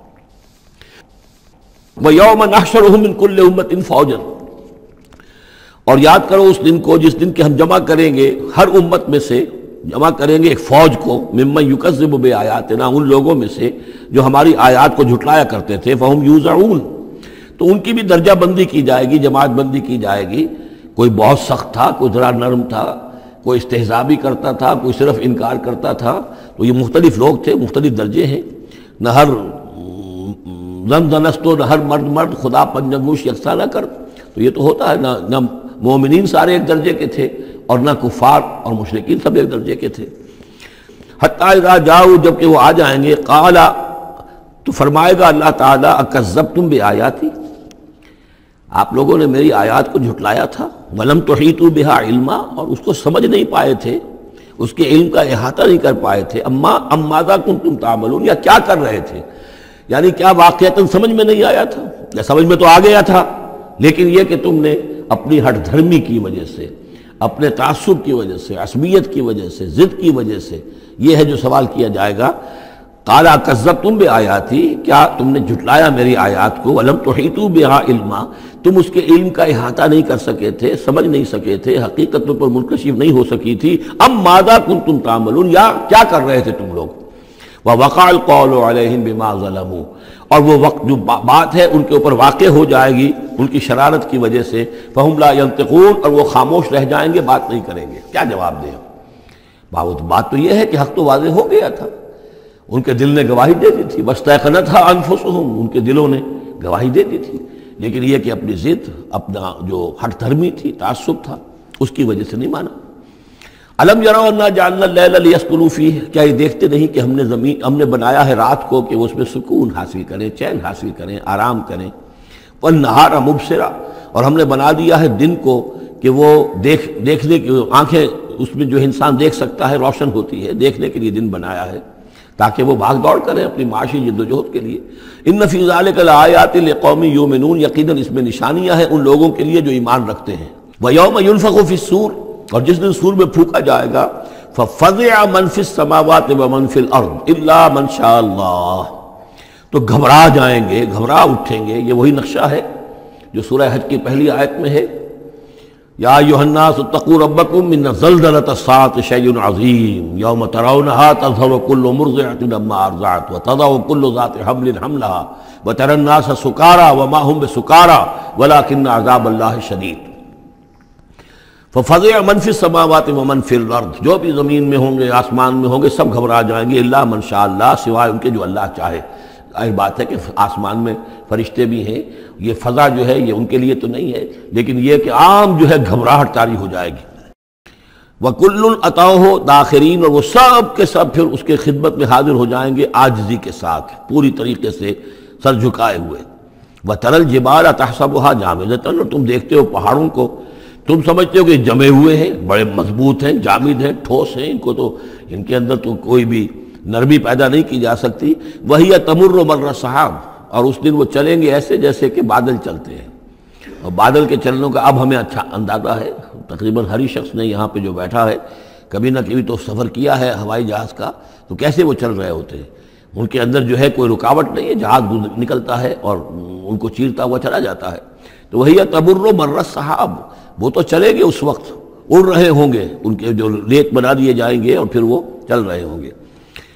S1: وَيَوْمَ نَحْشُرُهُم مِّن كُلِّ أُمَّةٍ فَوْجًا، اور یاد کرو اس دن کو جس دن کہ ہم جمع کریں گے ہر امت میں سے، جمع کریں گے ایک فوج کو، ممن یکذب بآیاتنا، ان لوگوں میں سے جو ہماری آیات کو جھٹلایا کرتے تھے، فہم یوزعون، تو ان کی بھی درجہ بندی کی جائے گی، جماعت بندی کی جائے گی. کوئی بہت سخت تھا، کوئی ذرا نرم تھا، کوئی استہزاء بھی کرتا تھا، کوئی صرف انکار کرتا تھا. تو یہ مختلف لوگ تھے، مختلف درجے ہیں. نہ ہر زن زنستو، نہ ہر مرد مرد، خدا پنجنگوش یکساں نہ کر. تو یہ تو ہوتا ہے، نہ نہ مومنین سارے ایک درجے کے تھے اور نہ کفار اور مشرکین سب ایک درجے کے تھے. حتیٰ اذا جاؤ، جب کہ وہ آ جائیں گے، قال، تو فرمائے گا اللہ تعالیٰ، اکذبتم بآیاتی، آپ لوگوں نے میری آیات کو جھٹلایا تھا، ولم تحیطوا بہا علما، اور اس کو سمجھ نہیں پائے تھے، اس کے علم کا احاطہ نہیں کر پائے تھے. اما ام ماذا کنتم تعملون، یا کیا کر رہے تھے، یعنی کیا واقعتاً سمجھ میں نہیں آیا تھا، یا سمجھ میں تو آ گیا تھا، لیکن یہ کہ تم نے اپنی ہٹ دھرمی کی وجہ سے، اپنے تعصب کی وجہ سے، عصبیت کی وجہ سے، ضد کی وجہ سے، یہ ہے جو سوال کیا جائے گا. قال کذبتم بآیاتی، کیا تم نے جھٹلایا میری آیات کو، ولم تحیطوا بہا علما، تم اس کے علم کا احاطہ نہیں کر سکے تھے، سمجھ نہیں سکے تھے، حقیقت پر منکشف نہیں ہو سکی تھی. ام ماذا کنتم تعملون، یا کیا کر رہے تھے تم لوگ. ووقع القول علیہم بما ظلموا، اور وہ وقت جو بات ہے ان کے اوپر واقع ہو جائے گی ان کی شرارت کی وجہ سے. فہم لا ینطقون، اور وہ خاموش رہ جائیں گے، بات نہیں کریں گے. کیا جواب دیں؟ بات تو یہ ہے کہ حق تو واضح ہو گیا تھا، ان کے دل نے گواہی دے دی تھی، واستيقنتها انفسهم، ان کے دلوں نے گواہی دے دی تھی، لیکن یہ کہ اپنی ضد، اپنا جو ہٹ دھرمی تھی، تعصب تھا، اس کی وجہ سے نہیں مانا. الم یروا انا جعلنا اللیل لیسکنوا فیہ، کیا یہ دیکھتے نہیں کہ ہم نے زمین ہم نے بنایا ہے رات کو کہ وہ اس میں سکون حاصل کریں، چین حاصل کریں، آرام کریں. والنہار مبصرا، اور ہم نے بنا دیا ہے دن کو کہ وہ دیکھ دیکھنے کی آنکھیں اس میں جو انسان دیکھ سکتا ہے روشن ہوتی ہے، دیکھنے کے لیے دن بنایا ہے تاکہ وہ بھاگ دوڑ کریں اپنی معاشی جد و جہد کے لیے. ان فی ذلک لآیات لقوم یؤمنون، یقیناً اس میں نشانیاں ہیں ان لوگوں کے لیے جو ایمان رکھتے ہیں. ویوم ینفخ فی الصور، اور جس دن سور میں پھونکا جائے گا، ففزع من فی السماوات ومن فی الارض الا من شاء اللہ، تو گھبرا جائیں گے، گھبرا اٹھیں گے. یہ وہی نقشہ ہے جو سورہ حج کی پہلی آیت میں ہے. یا ایھا الناس اتقوا ربکم ان زلزلۃ الساعۃ شیء عظیم یوم ترونها تذہل کل مرضعۃ عما ارضعت وتضع کل ذات حمل حملها وترى الناس سکارى وما هم بسکارى ولكن عذاب اللہ شدید. ففزع من فی السماوات ومن فی الارض، جو بھی زمین میں ہوں گے، آسمان میں ہوں گے، سب گھبرا جائیں گے. الا من شاء اللہ، سوائے ان کے جو اللہ چاہے. ظاہر بات ہے کہ آسمان میں فرشتے بھی ہیں، یہ فضا جو ہے یہ ان کے لیے تو نہیں ہے، لیکن یہ کہ عام جو ہے گھبراہٹ طاری ہو جائے گی. وَكُلٌّ أَتَوْهُ دَاخِرِينَ، اور وہ سب کے سب پھر اس کے خدمت میں حاضر ہو جائیں گے عاجزی کے ساتھ، پوری طریقے سے سر جھکائے ہوئے. وَتَرَى الْجِبَالَ تَحْسَبُهَا جَامِدَةً، اور تم دیکھتے ہو پہاڑوں کو، تم سمجھتے ہو کہ جمے ہوئے ہیں، بڑے مضبوط ہیں، جامد ہیں، ٹھوس ہیں، ان کو تو ان کے اندر تو کوئی بھی نرمی پیدا نہیں کی جا سکتی. وَهِيَ تَمُرُّ مَرَّ السَّحَابِ، اور اس دن وہ چلیں گے ایسے جیسے کہ بادل چلتے ہیں. اور بادل کے چلنوں کا اب ہمیں اچھا اندازہ ہے، تقریباً ہر ہی شخص نے یہاں پہ جو بیٹھا ہے کبھی نہ کبھی تو سفر کیا ہے ہوائی جہاز کا، تو کیسے وہ چل رہے ہوتے ہیں. ان کے اندر جو ہے کوئی رکاوٹ نہیں ہے، جہاز نکلتا ہے اور ان کو چیرتا ہوا چلا جاتا ہے. تو وہی تمر مر السحاب، وہ تو چلے گے اس وقت، اڑ رہے ہوں گے، ان کے جو ریت بنا دیے جائیں گے اور پھر وہ چل رہے ہوں گے.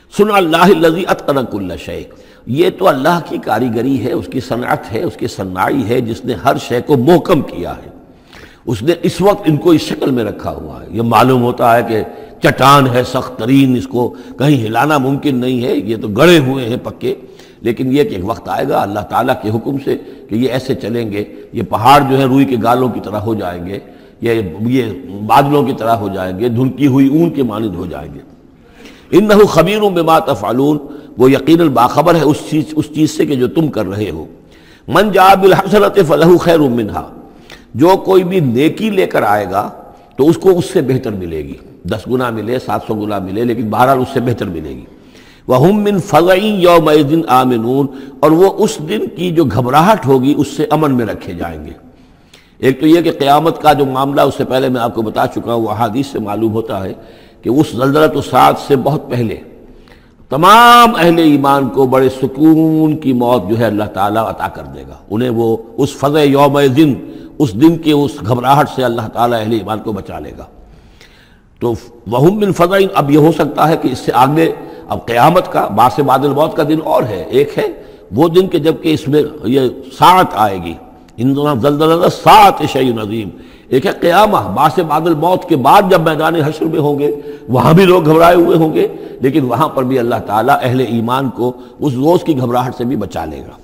S1: سن اللہ الذی اتقن کل شیء، یہ تو اللہ کی کاریگری ہے، اس کی صنعت ہے، اس کی صنائی ہے، جس نے ہر شے کو محکم کیا ہے۔ اس نے اس وقت ان کو اس شکل میں رکھا ہوا ہے۔ یہ معلوم ہوتا ہے کہ چٹان ہے سخت ترین، اس کو کہیں ہلانا ممکن نہیں ہے، یہ تو گڑے ہوئے ہیں پکے، لیکن یہ کہ ایک وقت آئے گا اللہ تعالیٰ کے حکم سے کہ یہ ایسے چلیں گے، یہ پہاڑ جو ہے روئی کے گالوں کی طرح ہو جائیں گے، یہ یہ بادلوں کی طرح ہو جائیں گے، دھنکی ہوئی اون کے مانند ہو جائیں گے۔ انہ خبیر بما تفعلون، وہ یقیناً باخبر ہے اس چیز اس چیز سے کہ جو تم کر رہے ہو۔ من جاء بالحسنۃ فلہ خیر منہا، جو کوئی بھی نیکی لے کر آئے گا تو اس کو اس سے بہتر ملے گی، دس گنا ملے، سات سو گنا ملے، لیکن بہرحال اس سے بہتر ملے گی۔ وَهُم مِّن فَزَعٍ يَوْمَئِذٍ آمِنُونَ، اور وہ اس دن کی جو گھبراہٹ ہوگی اس سے امن میں رکھے جائیں گے۔ ایک تو یہ کہ قیامت کا جو معاملہ اس سے پہلے میں آپ کو بتا چکا ہوں، وہ احادیث سے معلوم ہوتا ہے کہ اس زلزلۃ الساعۃ سے بہت پہلے تمام اہل ایمان کو بڑے سکون کی موت جو ہے اللہ تعالیٰ عطا کر دے گا، انہیں وہ اس فزع یومئذ، اس دن کے اس گھبراہٹ سے اللہ تعالیٰ اہل ایمان کو بچا لے گا۔ تو وَهُم مِّن فَزَعٍ، اب یہ ہو سکتا ہے کہ اس سے آگے اب قیامت کا بعد سے بعد الموت کا دن اور ہے، ایک ہے وہ دن کہ جب کہ اس میں یہ ساعت آئے گی، ان زلزلہ الساعۃ شیء عظیم، ایک ہے قیامہ بعد سے بعد الموت کے بعد جب میدان حشر میں ہوں گے، وہاں بھی لوگ گھبرائے ہوئے ہوں گے، لیکن وہاں پر بھی اللہ تعالیٰ اہل ایمان کو اس روز کی گھبراہٹ سے بھی بچا لے گا۔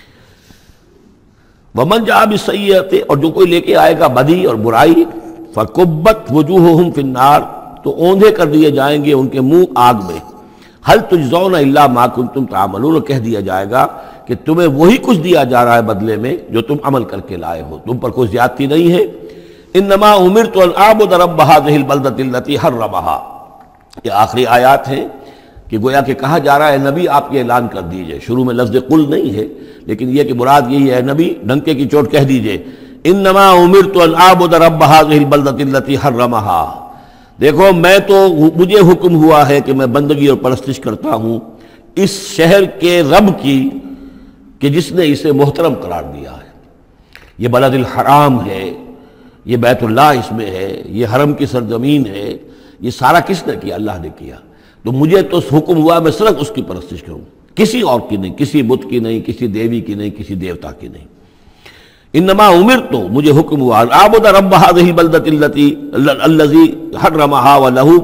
S1: ومن جاء بالسیئۃ، اور جو کوئی لے کے آئے گا بدی اور برائی، فکبت وجوہہم فی النار، تو اوندھے کر دیے جائیں گے ان کے منہ آگ میں۔ ہل تجزون الا ما کنتم تعملون، اور کہہ دیا جائے گا کہ تمہیں وہی کچھ دیا جا رہا ہے بدلے میں جو تم عمل کر کے لائے ہو، تم پر کوئی زیادتی نہیں ہے۔ انما امرت ان اعبد رب هذه البلدۃ التي حرمها، یہ آخری آیات ہیں کہ گویا کہ کہا جا رہا ہے نبی آپ یہ اعلان کر دیجئے، شروع میں لفظ قل نہیں ہے لیکن یہ کہ مراد یہی ہے نبی ڈنکے کی چوٹ کہہ دیجئے، انما امرت ان اعبد رب هذه البلدۃ التي حرمها، دیکھو میں تو مجھے حکم ہوا ہے کہ میں بندگی اور پرستش کرتا ہوں اس شہر کے رب کی کہ جس نے اسے محترم قرار دیا ہے۔ یہ بلد الحرام ہے، یہ بیت اللہ اس میں ہے، یہ حرم کی سرزمین ہے، یہ سارا کس نے کیا؟ اللہ نے کیا۔ تو مجھے تو حکم ہوا میں صرف اس کی پرستش کروں، کسی اور کی نہیں، کسی بت کی نہیں، کسی دیوی کی نہیں، کسی دیوتا کی نہیں۔ انما امرت، مجھے حکم ہوا اعبد رب هذه البلدۃ التي الذي حرمها وله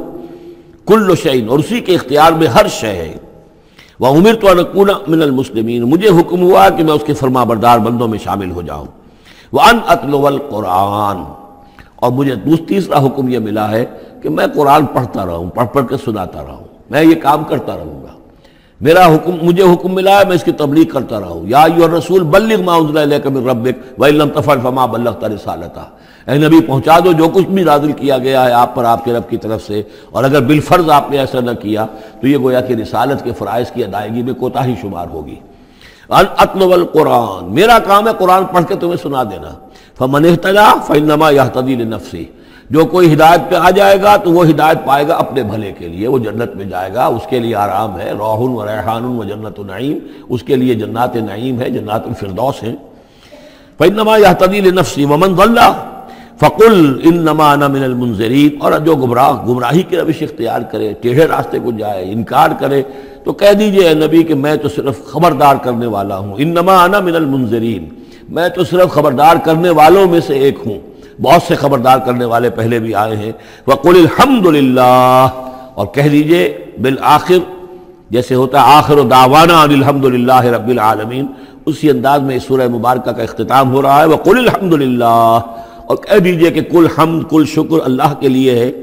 S1: كل شيء، اور اسی کے اختیار میں ہر شے ہے۔ وامرت ان اكون من المسلمین، مجھے حکم ہوا کہ میں اس کے فرما بردار بندوں میں شامل ہو جاؤں۔ وان اتلو القرآن، اور مجھے تیسرا حکم یہ ملا ہے کہ میں قرآن پڑھتا رہوں، پڑھ پڑھ کے سناتا رہوں، میں یہ کام کرتا رہوں گا۔ میرا حکم مجھے حکم ملا ہے میں اس کی تبلیغ کرتا رہا ہوں۔ یا ایھا الرسول بلغ ما انزل الیک من ربک وان لم تفعل فما بلغت رسالتہ، اے نبی پہنچا دو جو کچھ بھی نازل کیا گیا ہے آپ پر آپ کے رب کی طرف سے، اور اگر بالفرض آپ نے ایسا نہ کیا تو یہ گویا کہ رسالت کے فرائض کی ادائیگی میں کوتاہی شمار ہوگی۔ ان اتلو القرآن، میرا کام ہے قرآن پڑھ کے تمہیں سنا دینا۔ فمن اہتدی فانما یہتدی لنفسہ، جو کوئی ہدایت پہ آ جائے گا تو وہ ہدایت پائے گا اپنے بھلے کے لیے، وہ جنت میں جائے گا، اس کے لیے آرام ہے، روح و ریحان و جنت نعیم، اس کے لیے جنات نعیم ہے، جنات الفردوس ہیں۔ فانما یہتدی لنفسہ ومن ضل فقل انما انا من المنذرین، اور جو گمراہ گمراہی کی روش اختیار کرے، ٹیڑھے راستے کو جائے، انکار کرے، تو کہہ دیجئے اے نبی کہ میں تو صرف خبردار کرنے والا ہوں، انما انا من المنذرین، میں تو صرف خبردار کرنے والوں میں سے ایک ہوں، بہت سے خبردار کرنے والے پہلے بھی آئے ہیں۔ وقل الحمدللہ، اور کہہ دیجئے بالآخر، جیسے ہوتا ہے آخر دعوانا ان الحمدللہ رب العالمین، اسی انداز میں اس سورہ مبارکہ کا اختتام ہو رہا ہے۔ وقل الحمدللہ، اور کہہ دیجئے کہ کل حمد کل شکر اللہ کے لیے ہے۔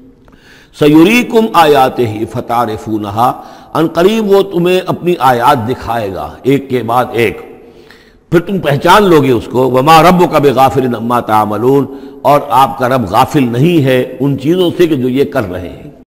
S1: سیریکم آیاتہ فتعرفونہا، ان قریب وہ تمہیں اپنی آیات دکھائے گا ایک کے بعد ایک، پھر تم پہچان لوگے اس کو۔ وما ربک بغافل عما تعملون، اور آپ کا رب غافل نہیں ہے ان چیزوں سے کہ جو یہ کر رہے ہیں۔